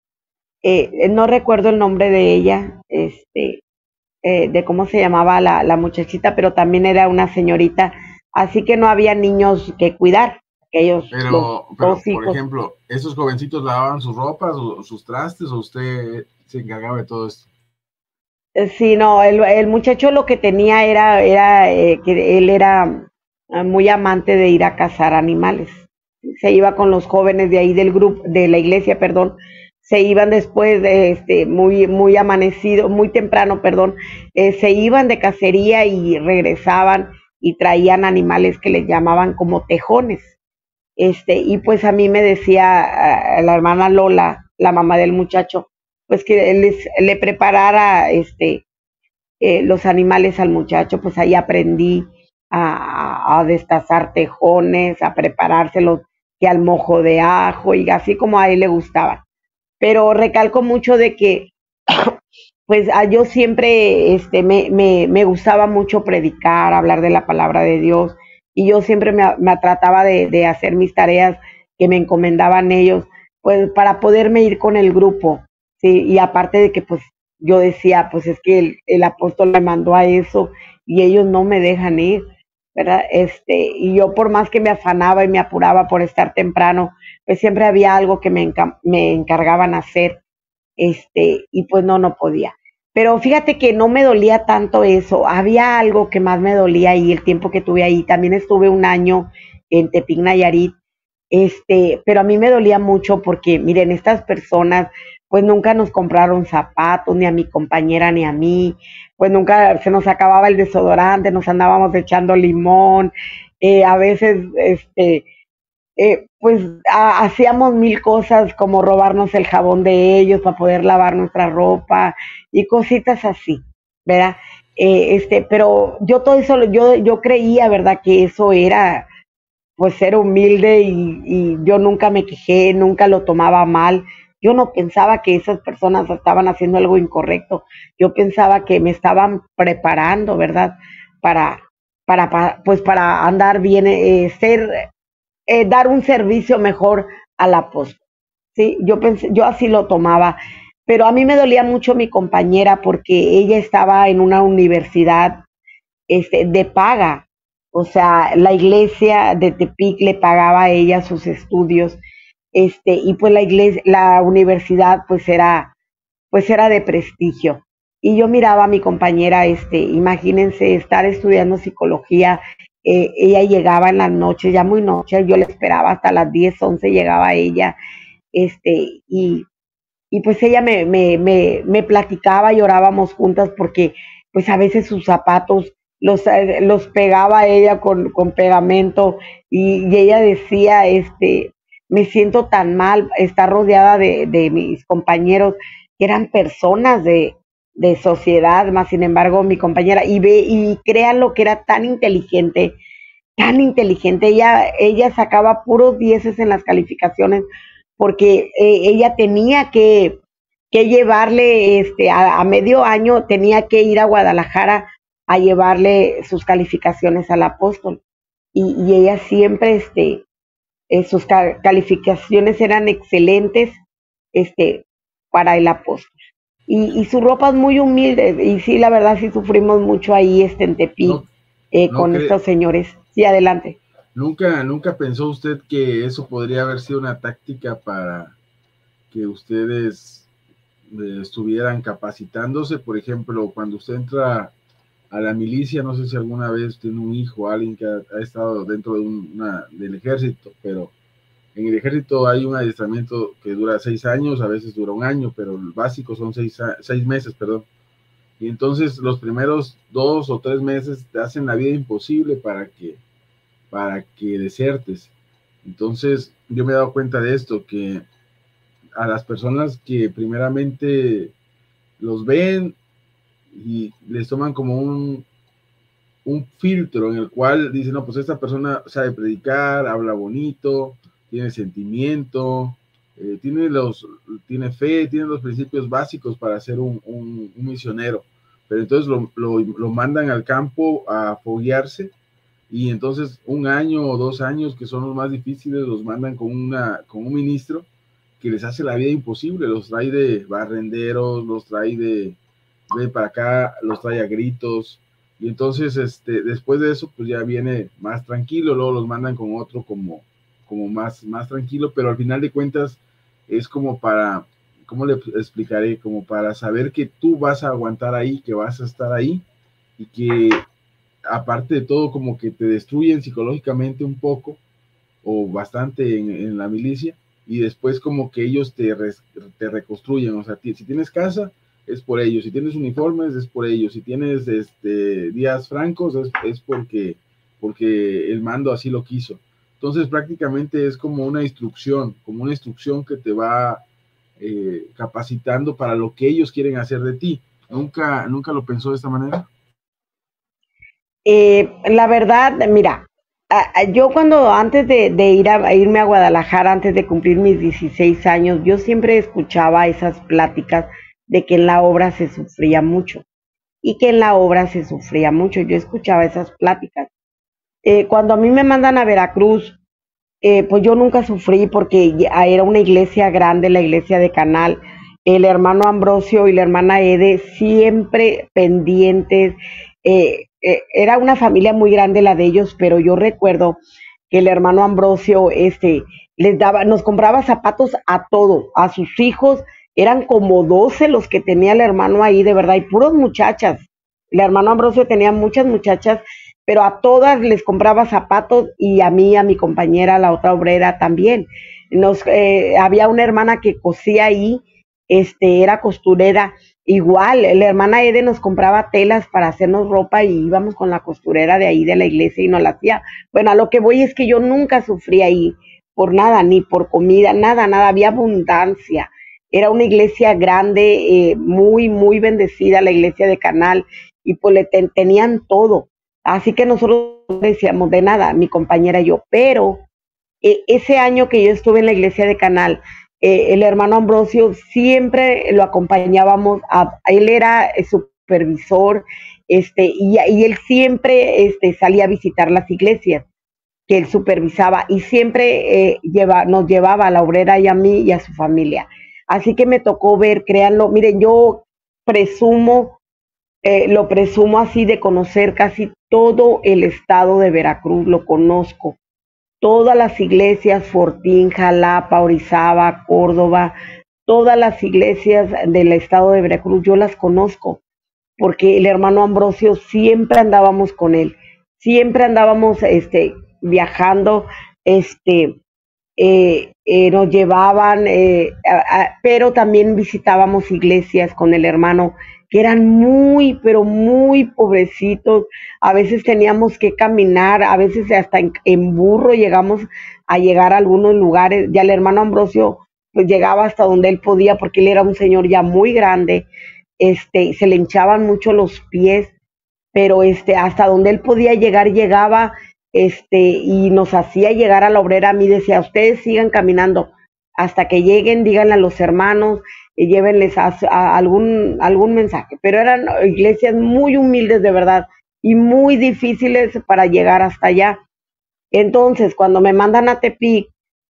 eh, no recuerdo el nombre de ella, este, eh, de cómo se llamaba la, la muchachita, pero también era una señorita, así que no había niños que cuidar, ellos, los Pero, pero, dos por hijos. ejemplo, ¿esos jovencitos lavaban sus ropas o sus trastes o usted se encargaba de todo esto? Eh, Sí, no, el, el muchacho lo que tenía era, era eh, que él era eh, muy amante de ir a cazar animales. Se iba con los jóvenes de ahí del grupo, de la iglesia, perdón, se iban después de este, muy, muy amanecido, muy temprano, perdón, eh, se iban de cacería y regresaban y traían animales que les llamaban como tejones. Este, y pues a mí me decía uh, la hermana Lola, la mamá del muchacho, pues que les, le preparara este, eh, los animales al muchacho, pues ahí aprendí a, a destazar tejones, a preparárselos que al mojo de ajo y así como a él le gustaba. Pero recalco mucho de que pues a yo siempre este, me, me, me gustaba mucho predicar, hablar de la palabra de Dios, y yo siempre me, me trataba de, de hacer mis tareas que me encomendaban ellos, pues para poderme ir con el grupo, sí, y aparte de que pues yo decía, pues es que el, el apóstol me mandó a eso y ellos no me dejan ir, ¿verdad? Este, y yo por más que me afanaba y me apuraba por estar temprano, pues siempre había algo que me, enca me encargaban hacer, este, y pues no, no podía. Pero fíjate que no me dolía tanto eso, había algo que más me dolía ahí el tiempo que tuve ahí, también estuve un año en Tepic Nayarit, este, pero a mí me dolía mucho porque, miren, estas personas pues nunca nos compraron zapatos, ni a mi compañera ni a mí, pues nunca se nos acababa el desodorante, nos andábamos echando limón, eh, a veces, este, eh, pues ha- hacíamos mil cosas como robarnos el jabón de ellos para poder lavar nuestra ropa y cositas así, ¿verdad? Eh, este, pero yo todo eso, yo, yo creía, ¿verdad? Que eso era pues ser humilde y, y yo nunca me quejé, nunca lo tomaba mal. Yo no pensaba que esas personas estaban haciendo algo incorrecto. Yo pensaba que me estaban preparando, ¿verdad? Para, para, para pues para andar bien, eh, ser, eh, dar un servicio mejor a la posta. Sí, yo pensé, yo así lo tomaba, pero a mí me dolía mucho mi compañera porque ella estaba en una universidad este, de paga. O sea, la iglesia de Tepic le pagaba a ella sus estudios, este, y pues la iglesia, la universidad pues era, pues era de prestigio. Y yo miraba a mi compañera, este, imagínense estar estudiando psicología, eh, ella llegaba en las noches, ya muy noche, yo la esperaba hasta las diez once llegaba ella, este, y y pues ella me, me, me, me platicaba, llorábamos juntas porque pues a veces sus zapatos los, eh, los pegaba ella con, con pegamento y, y ella decía, este, me siento tan mal, estar rodeada de, de mis compañeros que eran personas de, de sociedad, más sin embargo mi compañera, y ve, y créanlo que era tan inteligente, tan inteligente, ella, ella sacaba puros dieces en las calificaciones porque eh, ella tenía que, que llevarle, este, a, a, medio año tenía que ir a Guadalajara a llevarle sus calificaciones al apóstol. Y, y ella siempre, este, eh, sus ca calificaciones eran excelentes, este, para el apóstol. Y, y su ropa es muy humilde, y sí, la verdad, sí sufrimos mucho ahí, este, en Tepic, No, eh, no con cree, estos señores. Sí, adelante. nunca, nunca pensó usted que eso podría haber sido una táctica para que ustedes eh, estuvieran capacitándose. Por ejemplo, cuando usted entra a la milicia, no sé si alguna vez tiene un hijo, alguien que ha, ha estado dentro de un, una, del ejército, pero en el ejército hay un adiestramiento que dura seis años, a veces dura un año, pero el básico son seis, seis meses, perdón. Y entonces los primeros dos o tres meses te hacen la vida imposible para que, para que desertes. Entonces yo me he dado cuenta de esto, que a las personas que primeramente los ven y les toman como un, un filtro en el cual dicen, no, pues esta persona sabe predicar, habla bonito, tiene sentimiento, eh, tiene, los, tiene fe, tiene los principios básicos para ser un, un, un misionero, pero entonces lo, lo, lo mandan al campo a foguearse y entonces un año o dos años, que son los más difíciles, los mandan con, una, con un ministro que les hace la vida imposible, los trae de barrenderos, los trae de, de para acá, los trae a gritos, y entonces este, después de eso, pues ya viene más tranquilo, luego los mandan con otro como, como más, más tranquilo, pero al final de cuentas es como para, ¿cómo le explicaré? Como para saber que tú vas a aguantar ahí, que vas a estar ahí, y que aparte de todo como que te destruyen psicológicamente un poco, o bastante en, en la milicia, y después como que ellos te, re, te reconstruyen, o sea, si tienes casa, es por ellos, si tienes uniformes, es por ellos, si tienes este, días francos, es, es porque, porque el mando así lo quiso. Entonces prácticamente es como una instrucción, como una instrucción que te va eh, capacitando para lo que ellos quieren hacer de ti. ¿Nunca, nunca lo pensó de esta manera? Eh, la verdad, mira, a- a- yo cuando antes de, de ir a, a irme a Guadalajara, antes de cumplir mis dieciséis años, yo siempre escuchaba esas pláticas de que en la obra se sufría mucho y que en la obra se sufría mucho. Yo escuchaba esas pláticas. Eh, cuando a mí me mandan a Veracruz, eh, pues yo nunca sufrí porque ya era una iglesia grande, la iglesia de Canal. El hermano Ambrosio y la hermana Ede siempre pendientes. Eh, eh, era una familia muy grande la de ellos, pero yo recuerdo que el hermano Ambrosio este, les daba, nos compraba zapatos a todo, a sus hijos. Eran como doce los que tenía el hermano ahí, de verdad, y puros muchachas. El hermano Ambrosio tenía muchas muchachas, pero a todas les compraba zapatos y a mí, a mi compañera, la otra obrera también. Nos, eh, había una hermana que cosía ahí este, era costurera. Igual, la hermana Ede nos compraba telas para hacernos ropa y íbamos con la costurera de ahí de la iglesia y nos la hacía. Bueno, a lo que voy es que yo nunca sufrí ahí por nada, ni por comida, nada, nada, había abundancia. Era una iglesia grande, eh, muy, muy bendecida, la iglesia de Canal, y pues le ten, tenían todo. Así que nosotros no decíamos de nada, mi compañera y yo, pero eh, ese año que yo estuve en la iglesia de Canal, eh, el hermano Ambrosio siempre lo acompañábamos, a, a él era supervisor, este, y, y él siempre este, salía a visitar las iglesias que él supervisaba y siempre eh, lleva, nos llevaba a la obrera y a mí y a su familia. Así que me tocó ver, créanlo, miren, yo presumo, eh, lo presumo así de conocer casi todo el estado de Veracruz, lo conozco. Todas las iglesias, Fortín, Jalapa, Orizaba, Córdoba, todas las iglesias del estado de Veracruz, yo las conozco, porque el hermano Ambrosio siempre andábamos con él, siempre andábamos este, viajando, este, eh, eh, nos llevaban, eh, a, a, pero también visitábamos iglesias con el hermano que eran muy, pero muy pobrecitos. A veces teníamos que caminar, a veces hasta en, en burro llegamos a llegar a algunos lugares. Ya el hermano Ambrosio pues llegaba hasta donde él podía porque él era un señor ya muy grande, este, se le hinchaban mucho los pies, pero este, hasta donde él podía llegar, llegaba, este, y nos hacía llegar a la obrera. A mí decía, ustedes sigan caminando, hasta que lleguen, díganle a los hermanos, y llévenles a, a algún, algún mensaje. Pero eran iglesias muy humildes de verdad, y muy difíciles para llegar hasta allá. Entonces, cuando me mandan a Tepic,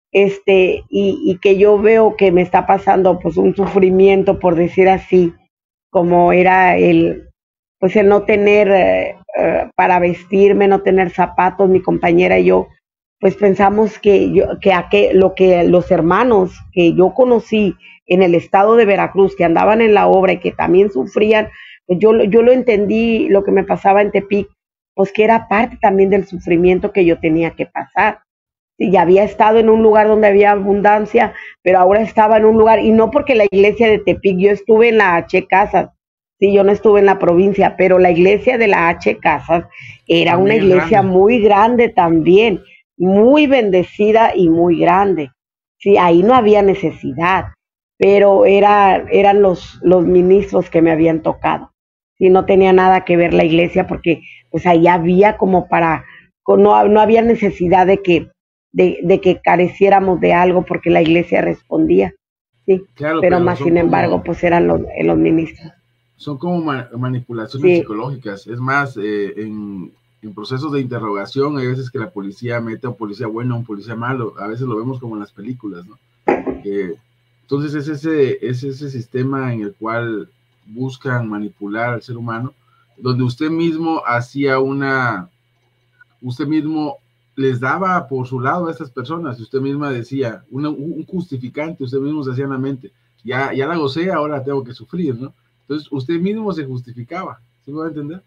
este, y, y que yo veo que me está pasando pues un sufrimiento, por decir así, como era el, pues el no tener eh, eh, para vestirme, no tener zapatos, mi compañera y yo, pues pensamos que, yo, que, a que lo que los hermanos que yo conocí en el estado de Veracruz, que andaban en la obra y que también sufrían, pues yo, yo lo entendí, lo que me pasaba en Tepic, pues que era parte también del sufrimiento que yo tenía que pasar. Sí, ya había estado en un lugar donde había abundancia, pero ahora estaba en un lugar, y no porque la iglesia de Tepic, yo estuve en la H. Casas, sí, yo no estuve en la provincia, pero la iglesia de la H. Casas era también una iglesia grande, muy grande también, muy bendecida y muy grande. Sí, ahí no había necesidad, pero era, eran los, los ministros que me habían tocado. Sí, no tenía nada que ver la iglesia porque pues ahí había como para, no, no había necesidad de que, de, de que careciéramos de algo porque la iglesia respondía. Sí, claro, pero, pero más sin embargo como, pues eran los, los ministros. Son como ma manipulaciones sí. psicológicas. Es más, eh, en, en procesos de interrogación hay veces que la policía mete a un policía bueno a un policía malo. A veces lo vemos como en las películas, ¿no? Eh, entonces es ese, es ese sistema en el cual buscan manipular al ser humano, donde usted mismo hacía una, usted mismo les daba por su lado a estas personas, y usted misma decía, una, un justificante, usted mismo se hacía en la mente, ya, ya la gocé, ahora tengo que sufrir, ¿no? Entonces usted mismo se justificaba, ¿sí me va a entender?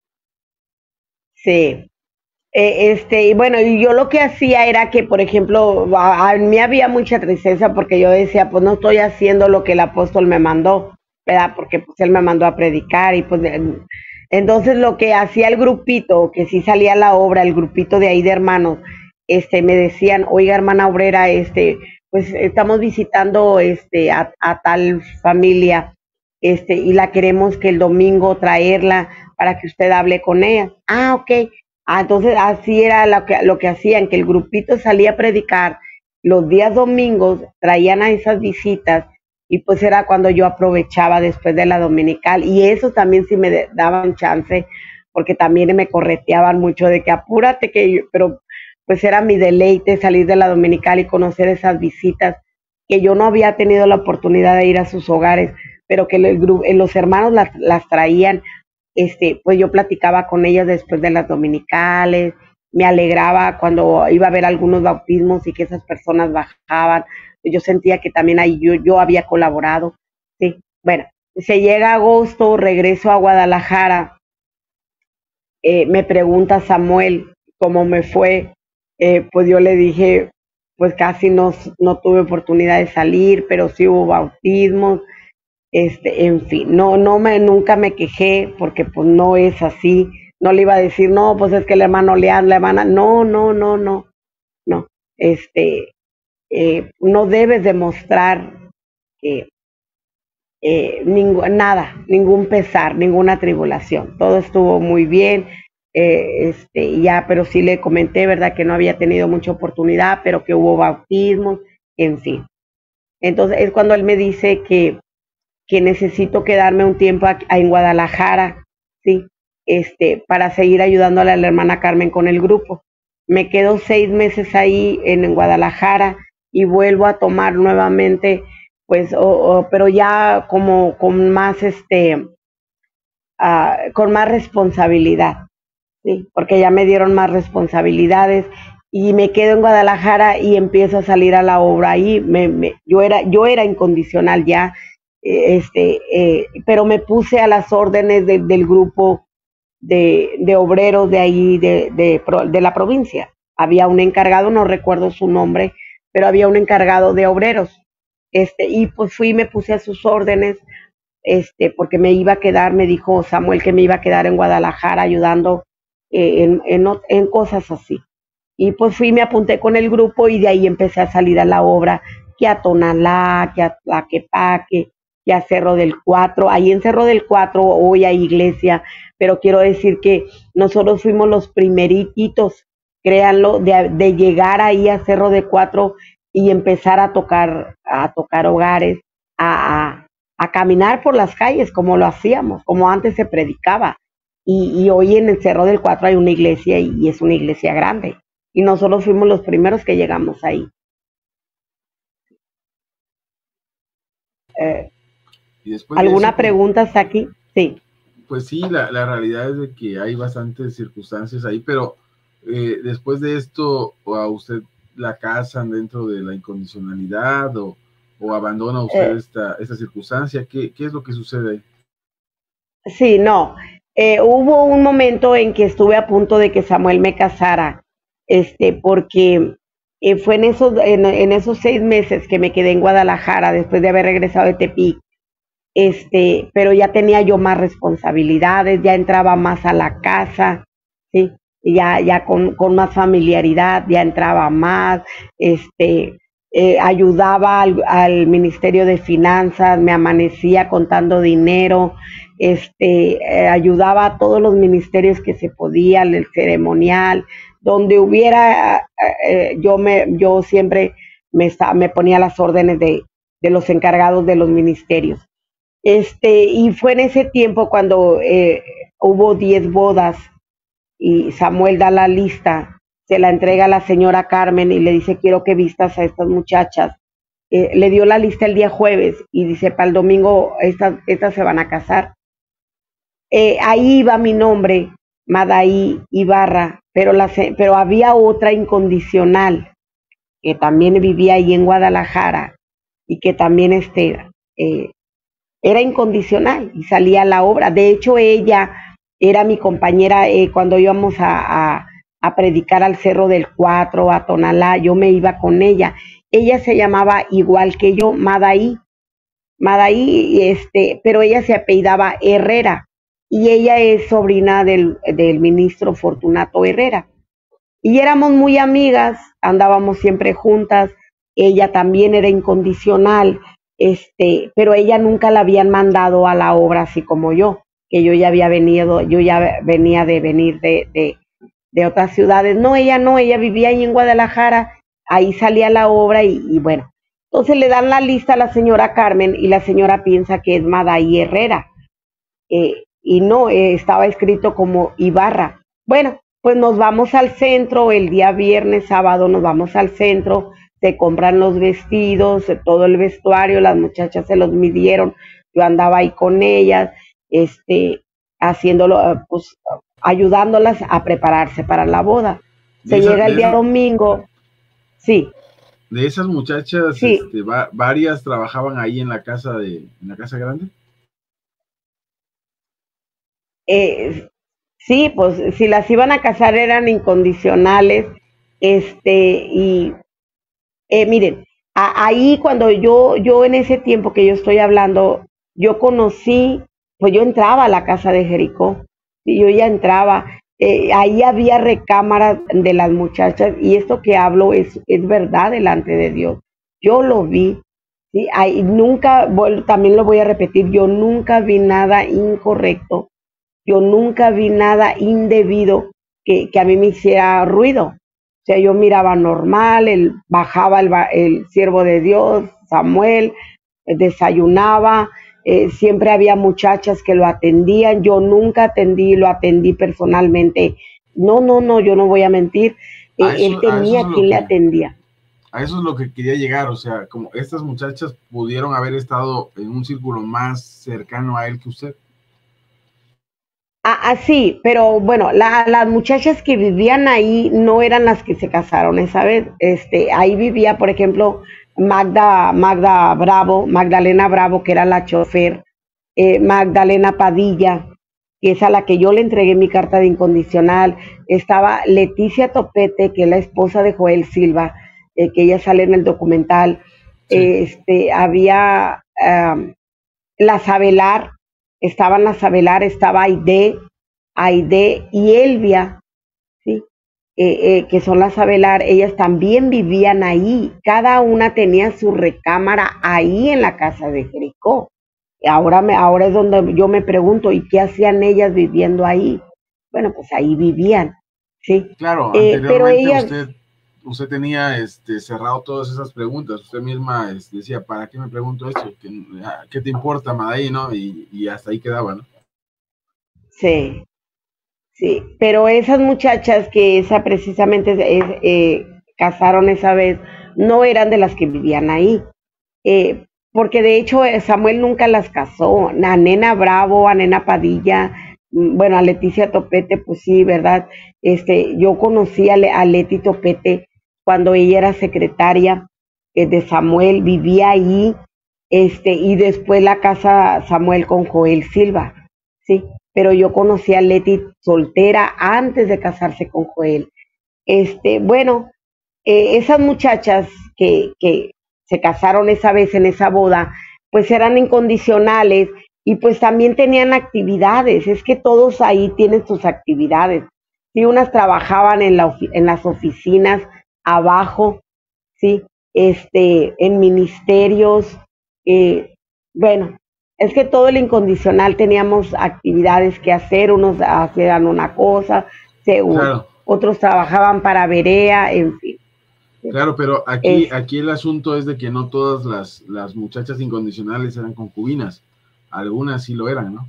Sí. Eh, este, y bueno, yo lo que hacía era que, por ejemplo, a, a mí había mucha tristeza porque yo decía, pues no estoy haciendo lo que el apóstol me mandó, ¿verdad? Porque pues él me mandó a predicar y pues entonces lo que hacía el grupito, que sí salía a la obra, el grupito de ahí de hermanos, este, me decían, oiga, hermana obrera, este, pues estamos visitando este a, a tal familia, este, y la queremos que el domingo traerla para que usted hable con ella. Ah, ok. Ah, entonces así era lo que, lo que hacían, que el grupito salía a predicar los días domingos, traían a esas visitas y pues era cuando yo aprovechaba después de la dominical, y eso también sí me daban chance, porque también me correteaban mucho de que apúrate, que yo, pero pues era mi deleite salir de la dominical y conocer esas visitas, que yo no había tenido la oportunidad de ir a sus hogares, pero que el, los hermanos las, las traían. Este, pues yo platicaba con ellas después de las dominicales, me alegraba cuando iba a ver algunos bautismos y que esas personas bajaban, yo sentía que también ahí yo, yo había colaborado, sí. Bueno, se llega agosto, regreso a Guadalajara, eh, me pregunta Samuel cómo me fue, eh, pues yo le dije, pues casi no, no tuve oportunidad de salir, pero sí hubo bautismos, este, en fin, no, no me, nunca me quejé porque pues no es así, no le iba a decir, no, pues es que el hermano Leán, la hermana, no, no, no, no, no, este, eh, no debes demostrar que eh, ningú- nada, ningún pesar, ninguna tribulación. Todo estuvo muy bien, eh, este, ya, pero sí le comenté, ¿verdad? Que no había tenido mucha oportunidad, pero que hubo bautismos, en fin. Entonces es cuando él me dice que, que necesito quedarme un tiempo aquí, en Guadalajara, ¿sí? Este, para seguir ayudándole a la hermana Carmen con el grupo. Me quedo seis meses ahí en, en Guadalajara y vuelvo a tomar nuevamente, pues, o, o, pero ya como con más, este, uh, con más responsabilidad, ¿sí? Porque ya me dieron más responsabilidades y me quedo en Guadalajara y empiezo a salir a la obra ahí. Me, me, yo, era, yo era incondicional ya, eh, este, eh, pero me puse a las órdenes de, del grupo de, de obreros de ahí, de, de, de la provincia. Había un encargado, no recuerdo su nombre, pero había un encargado de obreros. Este, y pues fui y me puse a sus órdenes, este, porque me iba a quedar, me dijo Samuel que me iba a quedar en Guadalajara ayudando eh, en, en, en cosas así. Y pues fui, me apunté con el grupo y de ahí empecé a salir a la obra, que a Tonalá, que a Tlaquepaque, que a Cerro del Cuatro. Ahí en Cerro del Cuatro hoy hay iglesia, pero quiero decir que nosotros fuimos los primeritos, créanlo, de, de llegar ahí a Cerro del Cuatro y empezar a tocar, a tocar hogares, a, a, a caminar por las calles como lo hacíamos, como antes se predicaba. Y, y hoy en el Cerro del Cuatro hay una iglesia y, y es una iglesia grande. Y nosotros fuimos los primeros que llegamos ahí. Eh, Y después de ¿Alguna eso, pues, pregunta hasta aquí? Sí. pues sí, la, la realidad es de que hay bastantes circunstancias ahí, pero eh, después de esto, ¿o a usted la casan dentro de la incondicionalidad o, o abandona usted Eh, esta, esta circunstancia? ¿Qué, ¿Qué es lo que sucede? sí, no. Eh, hubo un momento en que estuve a punto de que Samuel me casara, este, porque eh, fue en esos, en, en esos seis meses que me quedé en Guadalajara después de haber regresado de Tepic, este, pero ya tenía yo más responsabilidades, ya entraba más a la casa, ¿sí? Ya, ya con, con más familiaridad, ya entraba más, este, eh, ayudaba al, al Ministerio de Finanzas, me amanecía contando dinero, este, eh, ayudaba a todos los ministerios que se podía, el ceremonial, donde hubiera, eh, yo me, yo siempre me, me ponía a las órdenes de, de los encargados de los ministerios. Este, y fue en ese tiempo cuando eh, hubo diez bodas y Samuel da la lista, se la entrega a la señora Carmen y le dice, quiero que vistas a estas muchachas. Eh, le dio la lista el día jueves y dice, para el domingo estas, estas se van a casar. Eh, ahí iba mi nombre, Madaí Ibarra, pero, la, pero había otra incondicional que también vivía ahí en Guadalajara y que también este, eh, era incondicional y salía a la obra. De hecho, ella era mi compañera eh, cuando íbamos a, a, a, predicar al Cerro del Cuatro, a Tonalá, yo me iba con ella. Ella se llamaba igual que yo, Madaí, Madaí, este, pero ella se apellidaba Herrera y ella es sobrina del, del ministro Fortunato Herrera. Y éramos muy amigas, andábamos siempre juntas, ella también era incondicional, este, pero ella nunca la habían mandado a la obra así como yo, que yo ya había venido, yo ya venía de venir de, de, de otras ciudades. No, ella no, ella vivía ahí en Guadalajara, ahí salía la obra y, y bueno. Entonces le dan la lista a la señora Carmen y la señora piensa que es Madaí Herrera, eh, y no, eh, estaba escrito como Ibarra. Bueno, pues nos vamos al centro, el día viernes, sábado nos vamos al centro, se compran los vestidos, todo el vestuario, las muchachas se los midieron, yo andaba ahí con ellas, este, haciéndolo, pues, ayudándolas a prepararse para la boda. Se esa, llega el día esa, domingo, sí. De esas muchachas, sí. este, va, varias trabajaban ahí en la casa de, en la casa grande. Eh, sí, pues si las iban a casar eran incondicionales, este, y Eh, miren, a- ahí cuando yo, yo en ese tiempo que yo estoy hablando, yo conocí, pues yo entraba a la casa de Jericó, y yo ya entraba, eh, ahí había recámaras de las muchachas, y esto que hablo es, es verdad delante de Dios. Yo lo vi, ¿sí? Ahí nunca, bueno, también lo voy a repetir, yo nunca vi nada incorrecto, yo nunca vi nada indebido que, que a mí me hiciera ruido. O sea, yo miraba normal, él bajaba el, el siervo de Dios, Samuel, eh, desayunaba, eh, siempre había muchachas que lo atendían, yo nunca atendí, lo atendí personalmente. No, no, no, yo no voy a mentir, A eh, él eso, a eso es tenía lo quien le que, atendía. a eso es lo que quería llegar, o sea, como estas muchachas pudieron haber estado en un círculo más cercano a él que usted. Ah, ah, sí, pero bueno, la- las muchachas que vivían ahí no eran las que se casaron esa vez. Este, ahí vivía, por ejemplo, Magda, Magda Bravo, Magdalena Bravo, que era la chofer, eh, Magdalena Padilla, que es a la que yo le entregué mi carta de incondicional. Estaba Leticia Topete, que es la esposa de Joel Silva, eh, que ella sale en el documental. Sí, Este, había um, las Avelar, estaban las Avelar, estaba Aide, Aide y Elvia, ¿sí? Eh, eh, que son las Avelar, ellas también vivían ahí, cada una tenía su recámara ahí en la casa de Jericó. Ahora, me, ahora es donde yo me pregunto, ¿y qué hacían ellas viviendo ahí? Bueno, pues ahí vivían, ¿sí? claro, Eh, pero anteriormente ellas, usted, usted tenía este, cerrado todas esas preguntas, usted misma este, decía, ¿para qué me pregunto esto? ¿Qué, qué te importa, Madaí, no? Y, y hasta ahí quedaba, ¿no? sí, sí, pero esas muchachas que esa precisamente es, eh, casaron esa vez, no eran de las que vivían ahí. Eh, porque de hecho eh, Samuel nunca las casó, a Nena Bravo, a Nena Padilla, mm, bueno, a Leticia Topete, pues sí, ¿verdad? Este, yo conocí a, Le, a Leti Topete cuando ella era secretaria eh, de Samuel, vivía ahí, este, y después la casa Samuel con Joel Silva, sí, pero yo conocí a Leti soltera antes de casarse con Joel. Este, bueno, eh, esas muchachas que, que se casaron esa vez en esa boda, pues eran incondicionales y pues también tenían actividades. Es que todos ahí tienen sus actividades. Sí, unas trabajaban en, la, en las oficinas abajo, sí, este, en ministerios. Eh, bueno, es que todo el incondicional teníamos actividades que hacer, unos hacían una cosa, se, Claro, otros trabajaban para Berea, en fin. claro, pero aquí, Es, aquí el asunto es de que no todas las, las muchachas incondicionales eran concubinas, algunas sí lo eran, ¿no?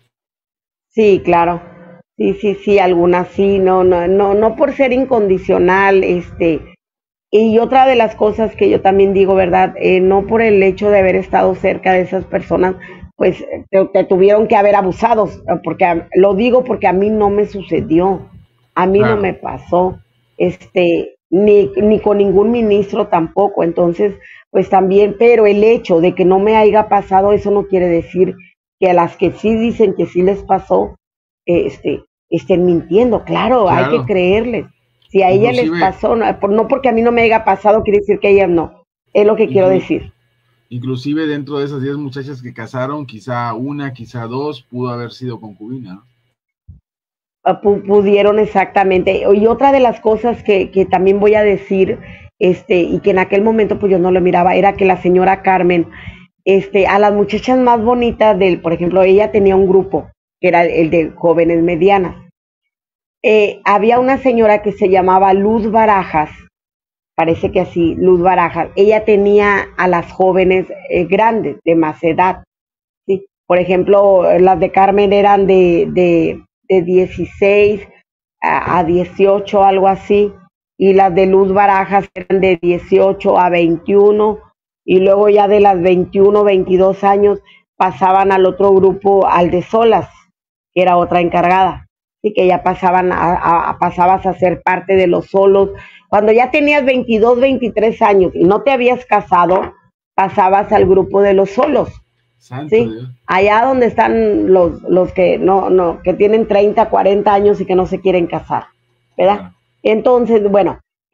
sí, claro. Sí, sí, sí, algunas sí, no, no, no, no por ser incondicional, este, y otra de las cosas que yo también digo, ¿verdad? Eh, no por el hecho de haber estado cerca de esas personas, pues te, te tuvieron que haber abusado, porque a, lo digo porque a mí no me sucedió, a mí no Claro, me pasó, este, ni, ni con ningún ministro tampoco, entonces, pues también, pero el hecho de que no me haya pasado, eso no quiere decir que a las que sí dicen que sí les pasó, este, estén mintiendo, claro, hay que claro. creerles. Si a ella les Inclusive, pasó, no, por- no porque a mí no me haya pasado, quiere decir que a ellas no. Es lo que quiero inclu- decir. inclusive dentro de esas diez muchachas que casaron, quizá una, quizá dos, pudo haber sido concubina, ¿no? Ah, pu- pudieron exactamente. Y otra de las cosas que, que también voy a decir, este, y que en aquel momento pues yo no lo miraba, era que la señora Carmen, este, a las muchachas más bonitas del, por ejemplo, ella tenía un grupo, que era el de jóvenes medianas. Eh, había una señora que se llamaba Luz Barajas, parece que así, Luz Barajas, ella tenía a las jóvenes eh, grandes, de más edad, ¿sí? Por ejemplo, las de Carmen eran de, de, de dieciséis a, a dieciocho, algo así, y las de Luz Barajas eran de dieciocho a veintiuno, y luego ya de las veintiuno, veintidós años pasaban al otro grupo, al de Solas, que era otra encargada, y que ya pasaban a, a, a, pasabas a ser parte de los solos. Cuando ya tenías veintidós, veintitrés años y no te habías casado, pasabas al grupo de los solos. Santo Sí, Dios. allá donde están los, los que no, no, que tienen treinta, cuarenta años y que no se quieren casar, ¿verdad? Claro. Entonces, bueno,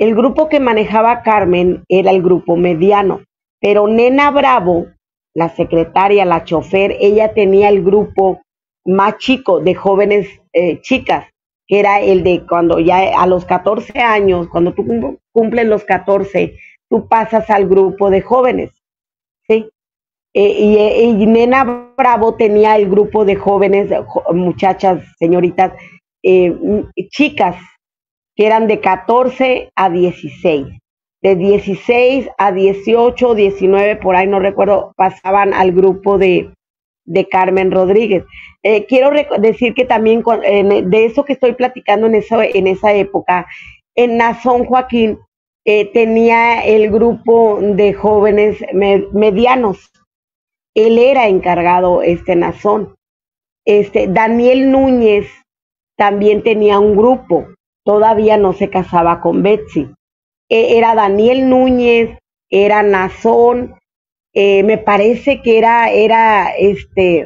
El grupo que manejaba Carmen era el grupo mediano, pero Nena Bravo, la secretaria, la chofer, ella tenía el grupo más chico de jóvenes eh, chicas, que era el de cuando ya a los catorce años, cuando tú cumples los catorce, tú pasas al grupo de jóvenes, ¿sí? Eh, y, eh, y Nena Bravo tenía el grupo de jóvenes, jo, muchachas, señoritas, eh, chicas, que eran de catorce a dieciséis. De dieciséis a dieciocho, diecinueve, por ahí no recuerdo, pasaban al grupo de, de Carmen Rodríguez. Eh, quiero decir que también con, eh, de eso que estoy platicando en, eso, en esa época, en Nazón Joaquín eh, tenía el grupo de jóvenes med medianos. Él era encargado, este Nazón. Este, Daniel Núñez también tenía un grupo, todavía no se casaba con Betsy. Eh, era Daniel Núñez, era Nazón, eh, me parece que era, era este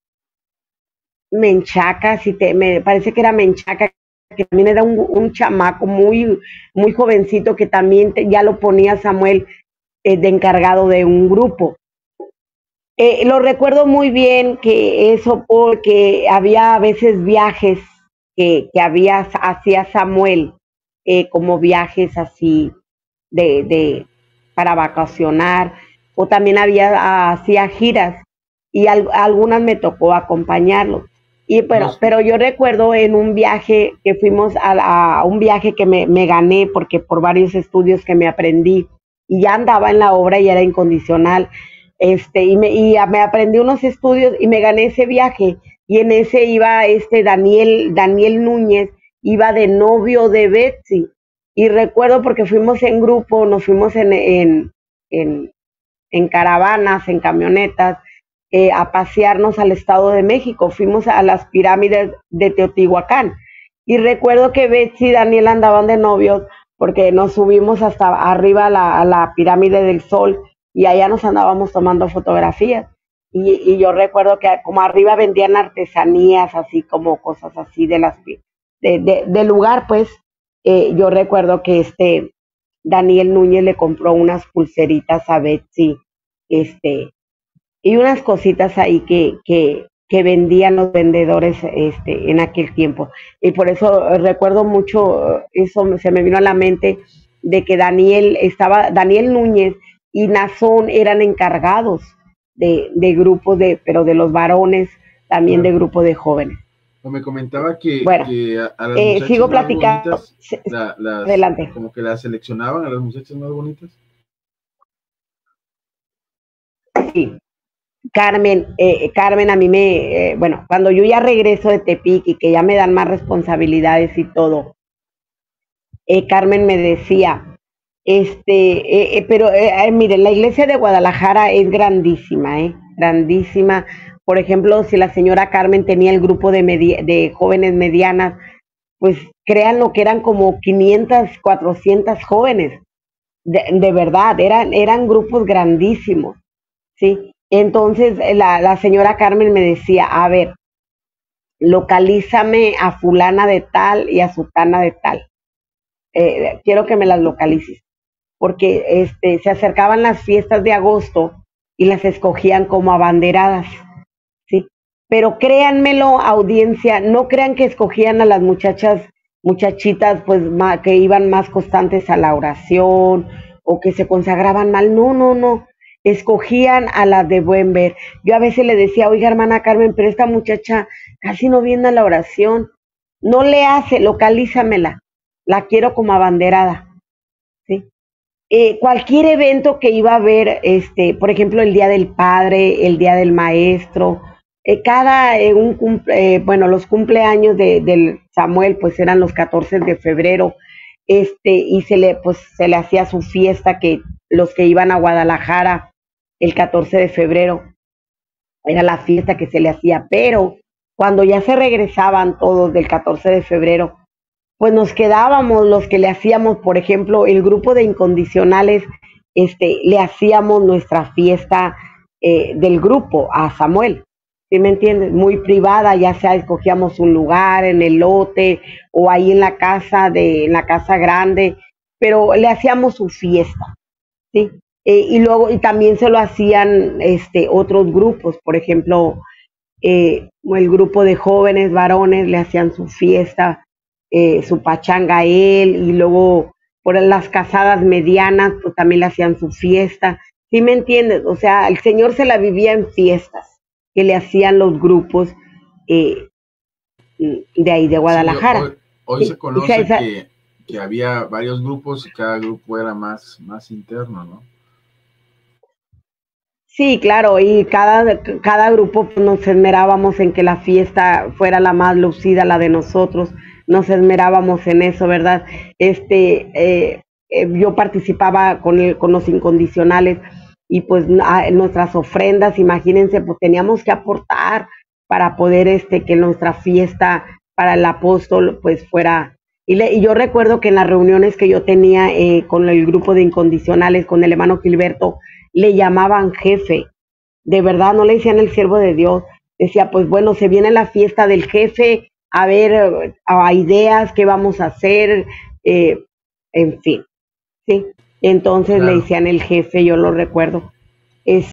Menchaca, si te, me parece que era Menchaca, que también era un, un chamaco muy, muy jovencito que también te, ya lo ponía Samuel eh, de encargado de un grupo. Eh, lo recuerdo muy bien que eso porque había a veces viajes que, que había hacía Samuel, eh, como viajes así de, de para vacacionar, o también había hacía giras y al, algunas me tocó acompañarlos. Y bueno, pero yo recuerdo en un viaje que fuimos a, a un viaje que me, me gané porque por varios estudios que me aprendí y ya andaba en la obra y era incondicional. Este, y, me, y me aprendí unos estudios y me gané ese viaje, y en ese iba este Daniel, Daniel Núñez, iba de novio de Betsy, y recuerdo porque fuimos en grupo, nos fuimos en, en, en, en caravanas, en camionetas, eh, a pasearnos al Estado de México, fuimos a las pirámides de Teotihuacán, y recuerdo que Betsy y Daniel andaban de novios, porque nos subimos hasta arriba a la, a la pirámide del Sol, y allá nos andábamos tomando fotografías. Y, y yo recuerdo que como arriba vendían artesanías, así como cosas así de las de, de, de lugar, pues, eh, yo recuerdo que este Daniel Núñez le compró unas pulseritas a Betsy, este, y unas cositas ahí que, que, que vendían los vendedores este, en aquel tiempo. Y por eso recuerdo mucho, eso se me vino a la mente, de que Daniel estaba, Daniel Núñez y Nazón eran encargados de, de grupos de, pero de los varones, también claro, de grupo de jóvenes. Me comentaba que, bueno, que a, a las eh, muchachas sigo más platicando. bonitas, la, las, adelante. como que las seleccionaban a las muchachas más bonitas. Sí, Carmen, eh, Carmen a mí me, eh, bueno, cuando yo ya regreso de Tepic y que ya me dan más responsabilidades y todo, eh, Carmen me decía, Este, eh, eh, pero eh, eh, miren, la iglesia de Guadalajara es grandísima, ¿eh? Grandísima. Por ejemplo, si la señora Carmen tenía el grupo de, medi de jóvenes medianas, pues créanlo que eran como quinientas, cuatrocientas jóvenes. De, de verdad, eran, eran grupos grandísimos, ¿sí? Entonces la, la señora Carmen me decía, a ver, localízame a fulana de tal y a sutana de tal. Eh, quiero que me las localices, porque este, se acercaban las fiestas de agosto y las escogían como abanderadas, ¿sí? Pero créanmelo, audiencia, no crean que escogían a las muchachas, muchachitas, pues, ma, que iban más constantes a la oración o que se consagraban mal, no, no, no, escogían a las de buen ver. Yo a veces le decía, oiga, hermana Carmen, pero esta muchacha casi no viene a la oración, no le hace, localízamela, la quiero como abanderada, ¿sí? Eh, cualquier evento que iba a haber, este, por ejemplo, el Día del Padre, el Día del Maestro, eh, cada, eh, un cumple, eh, bueno, los cumpleaños de, del Samuel, pues eran los catorce de febrero, este, y se le, pues, se le hacía su fiesta, que los que iban a Guadalajara el catorce de febrero, era la fiesta que se le hacía, pero cuando ya se regresaban todos del catorce de febrero, pues nos quedábamos los que le hacíamos, por ejemplo, el grupo de incondicionales, este, le hacíamos nuestra fiesta eh, del grupo a Samuel, ¿sí me entiendes? Muy privada, ya sea escogíamos un lugar en el lote o ahí en la casa de, en la casa grande, pero le hacíamos su fiesta, ¿sí? Eh, y luego, y también se lo hacían este, otros grupos, por ejemplo, eh, el grupo de jóvenes varones le hacían su fiesta, eh, su pachanga a él, y luego por las casadas medianas, pues también le hacían su fiesta. ¿Sí me entiendes? O sea, el Señor se la vivía en fiestas que le hacían los grupos eh, de ahí de Sí, hoy, Guadalajara. hoy Sí, se o sea, conoce esa, que, que había varios grupos y cada grupo era más, más interno, ¿no? sí, claro, y cada, cada grupo pues, nos esmerábamos en que la fiesta fuera la más lucida, la de nosotros, nos esmerábamos en eso, ¿verdad? Este, eh, eh, yo participaba con, el, con los incondicionales y pues a, nuestras ofrendas, imagínense, pues teníamos que aportar para poder este, que nuestra fiesta para el apóstol pues fuera... Y, le, y yo recuerdo que en las reuniones que yo tenía eh, con el grupo de incondicionales, con el hermano Gilberto, le llamaban jefe, de verdad no le decían el siervo de Dios, decía pues bueno, se viene la fiesta del jefe, a ver, a ideas, qué vamos a hacer, eh, en fin, sí, entonces le Claro. decían el jefe, yo lo recuerdo, es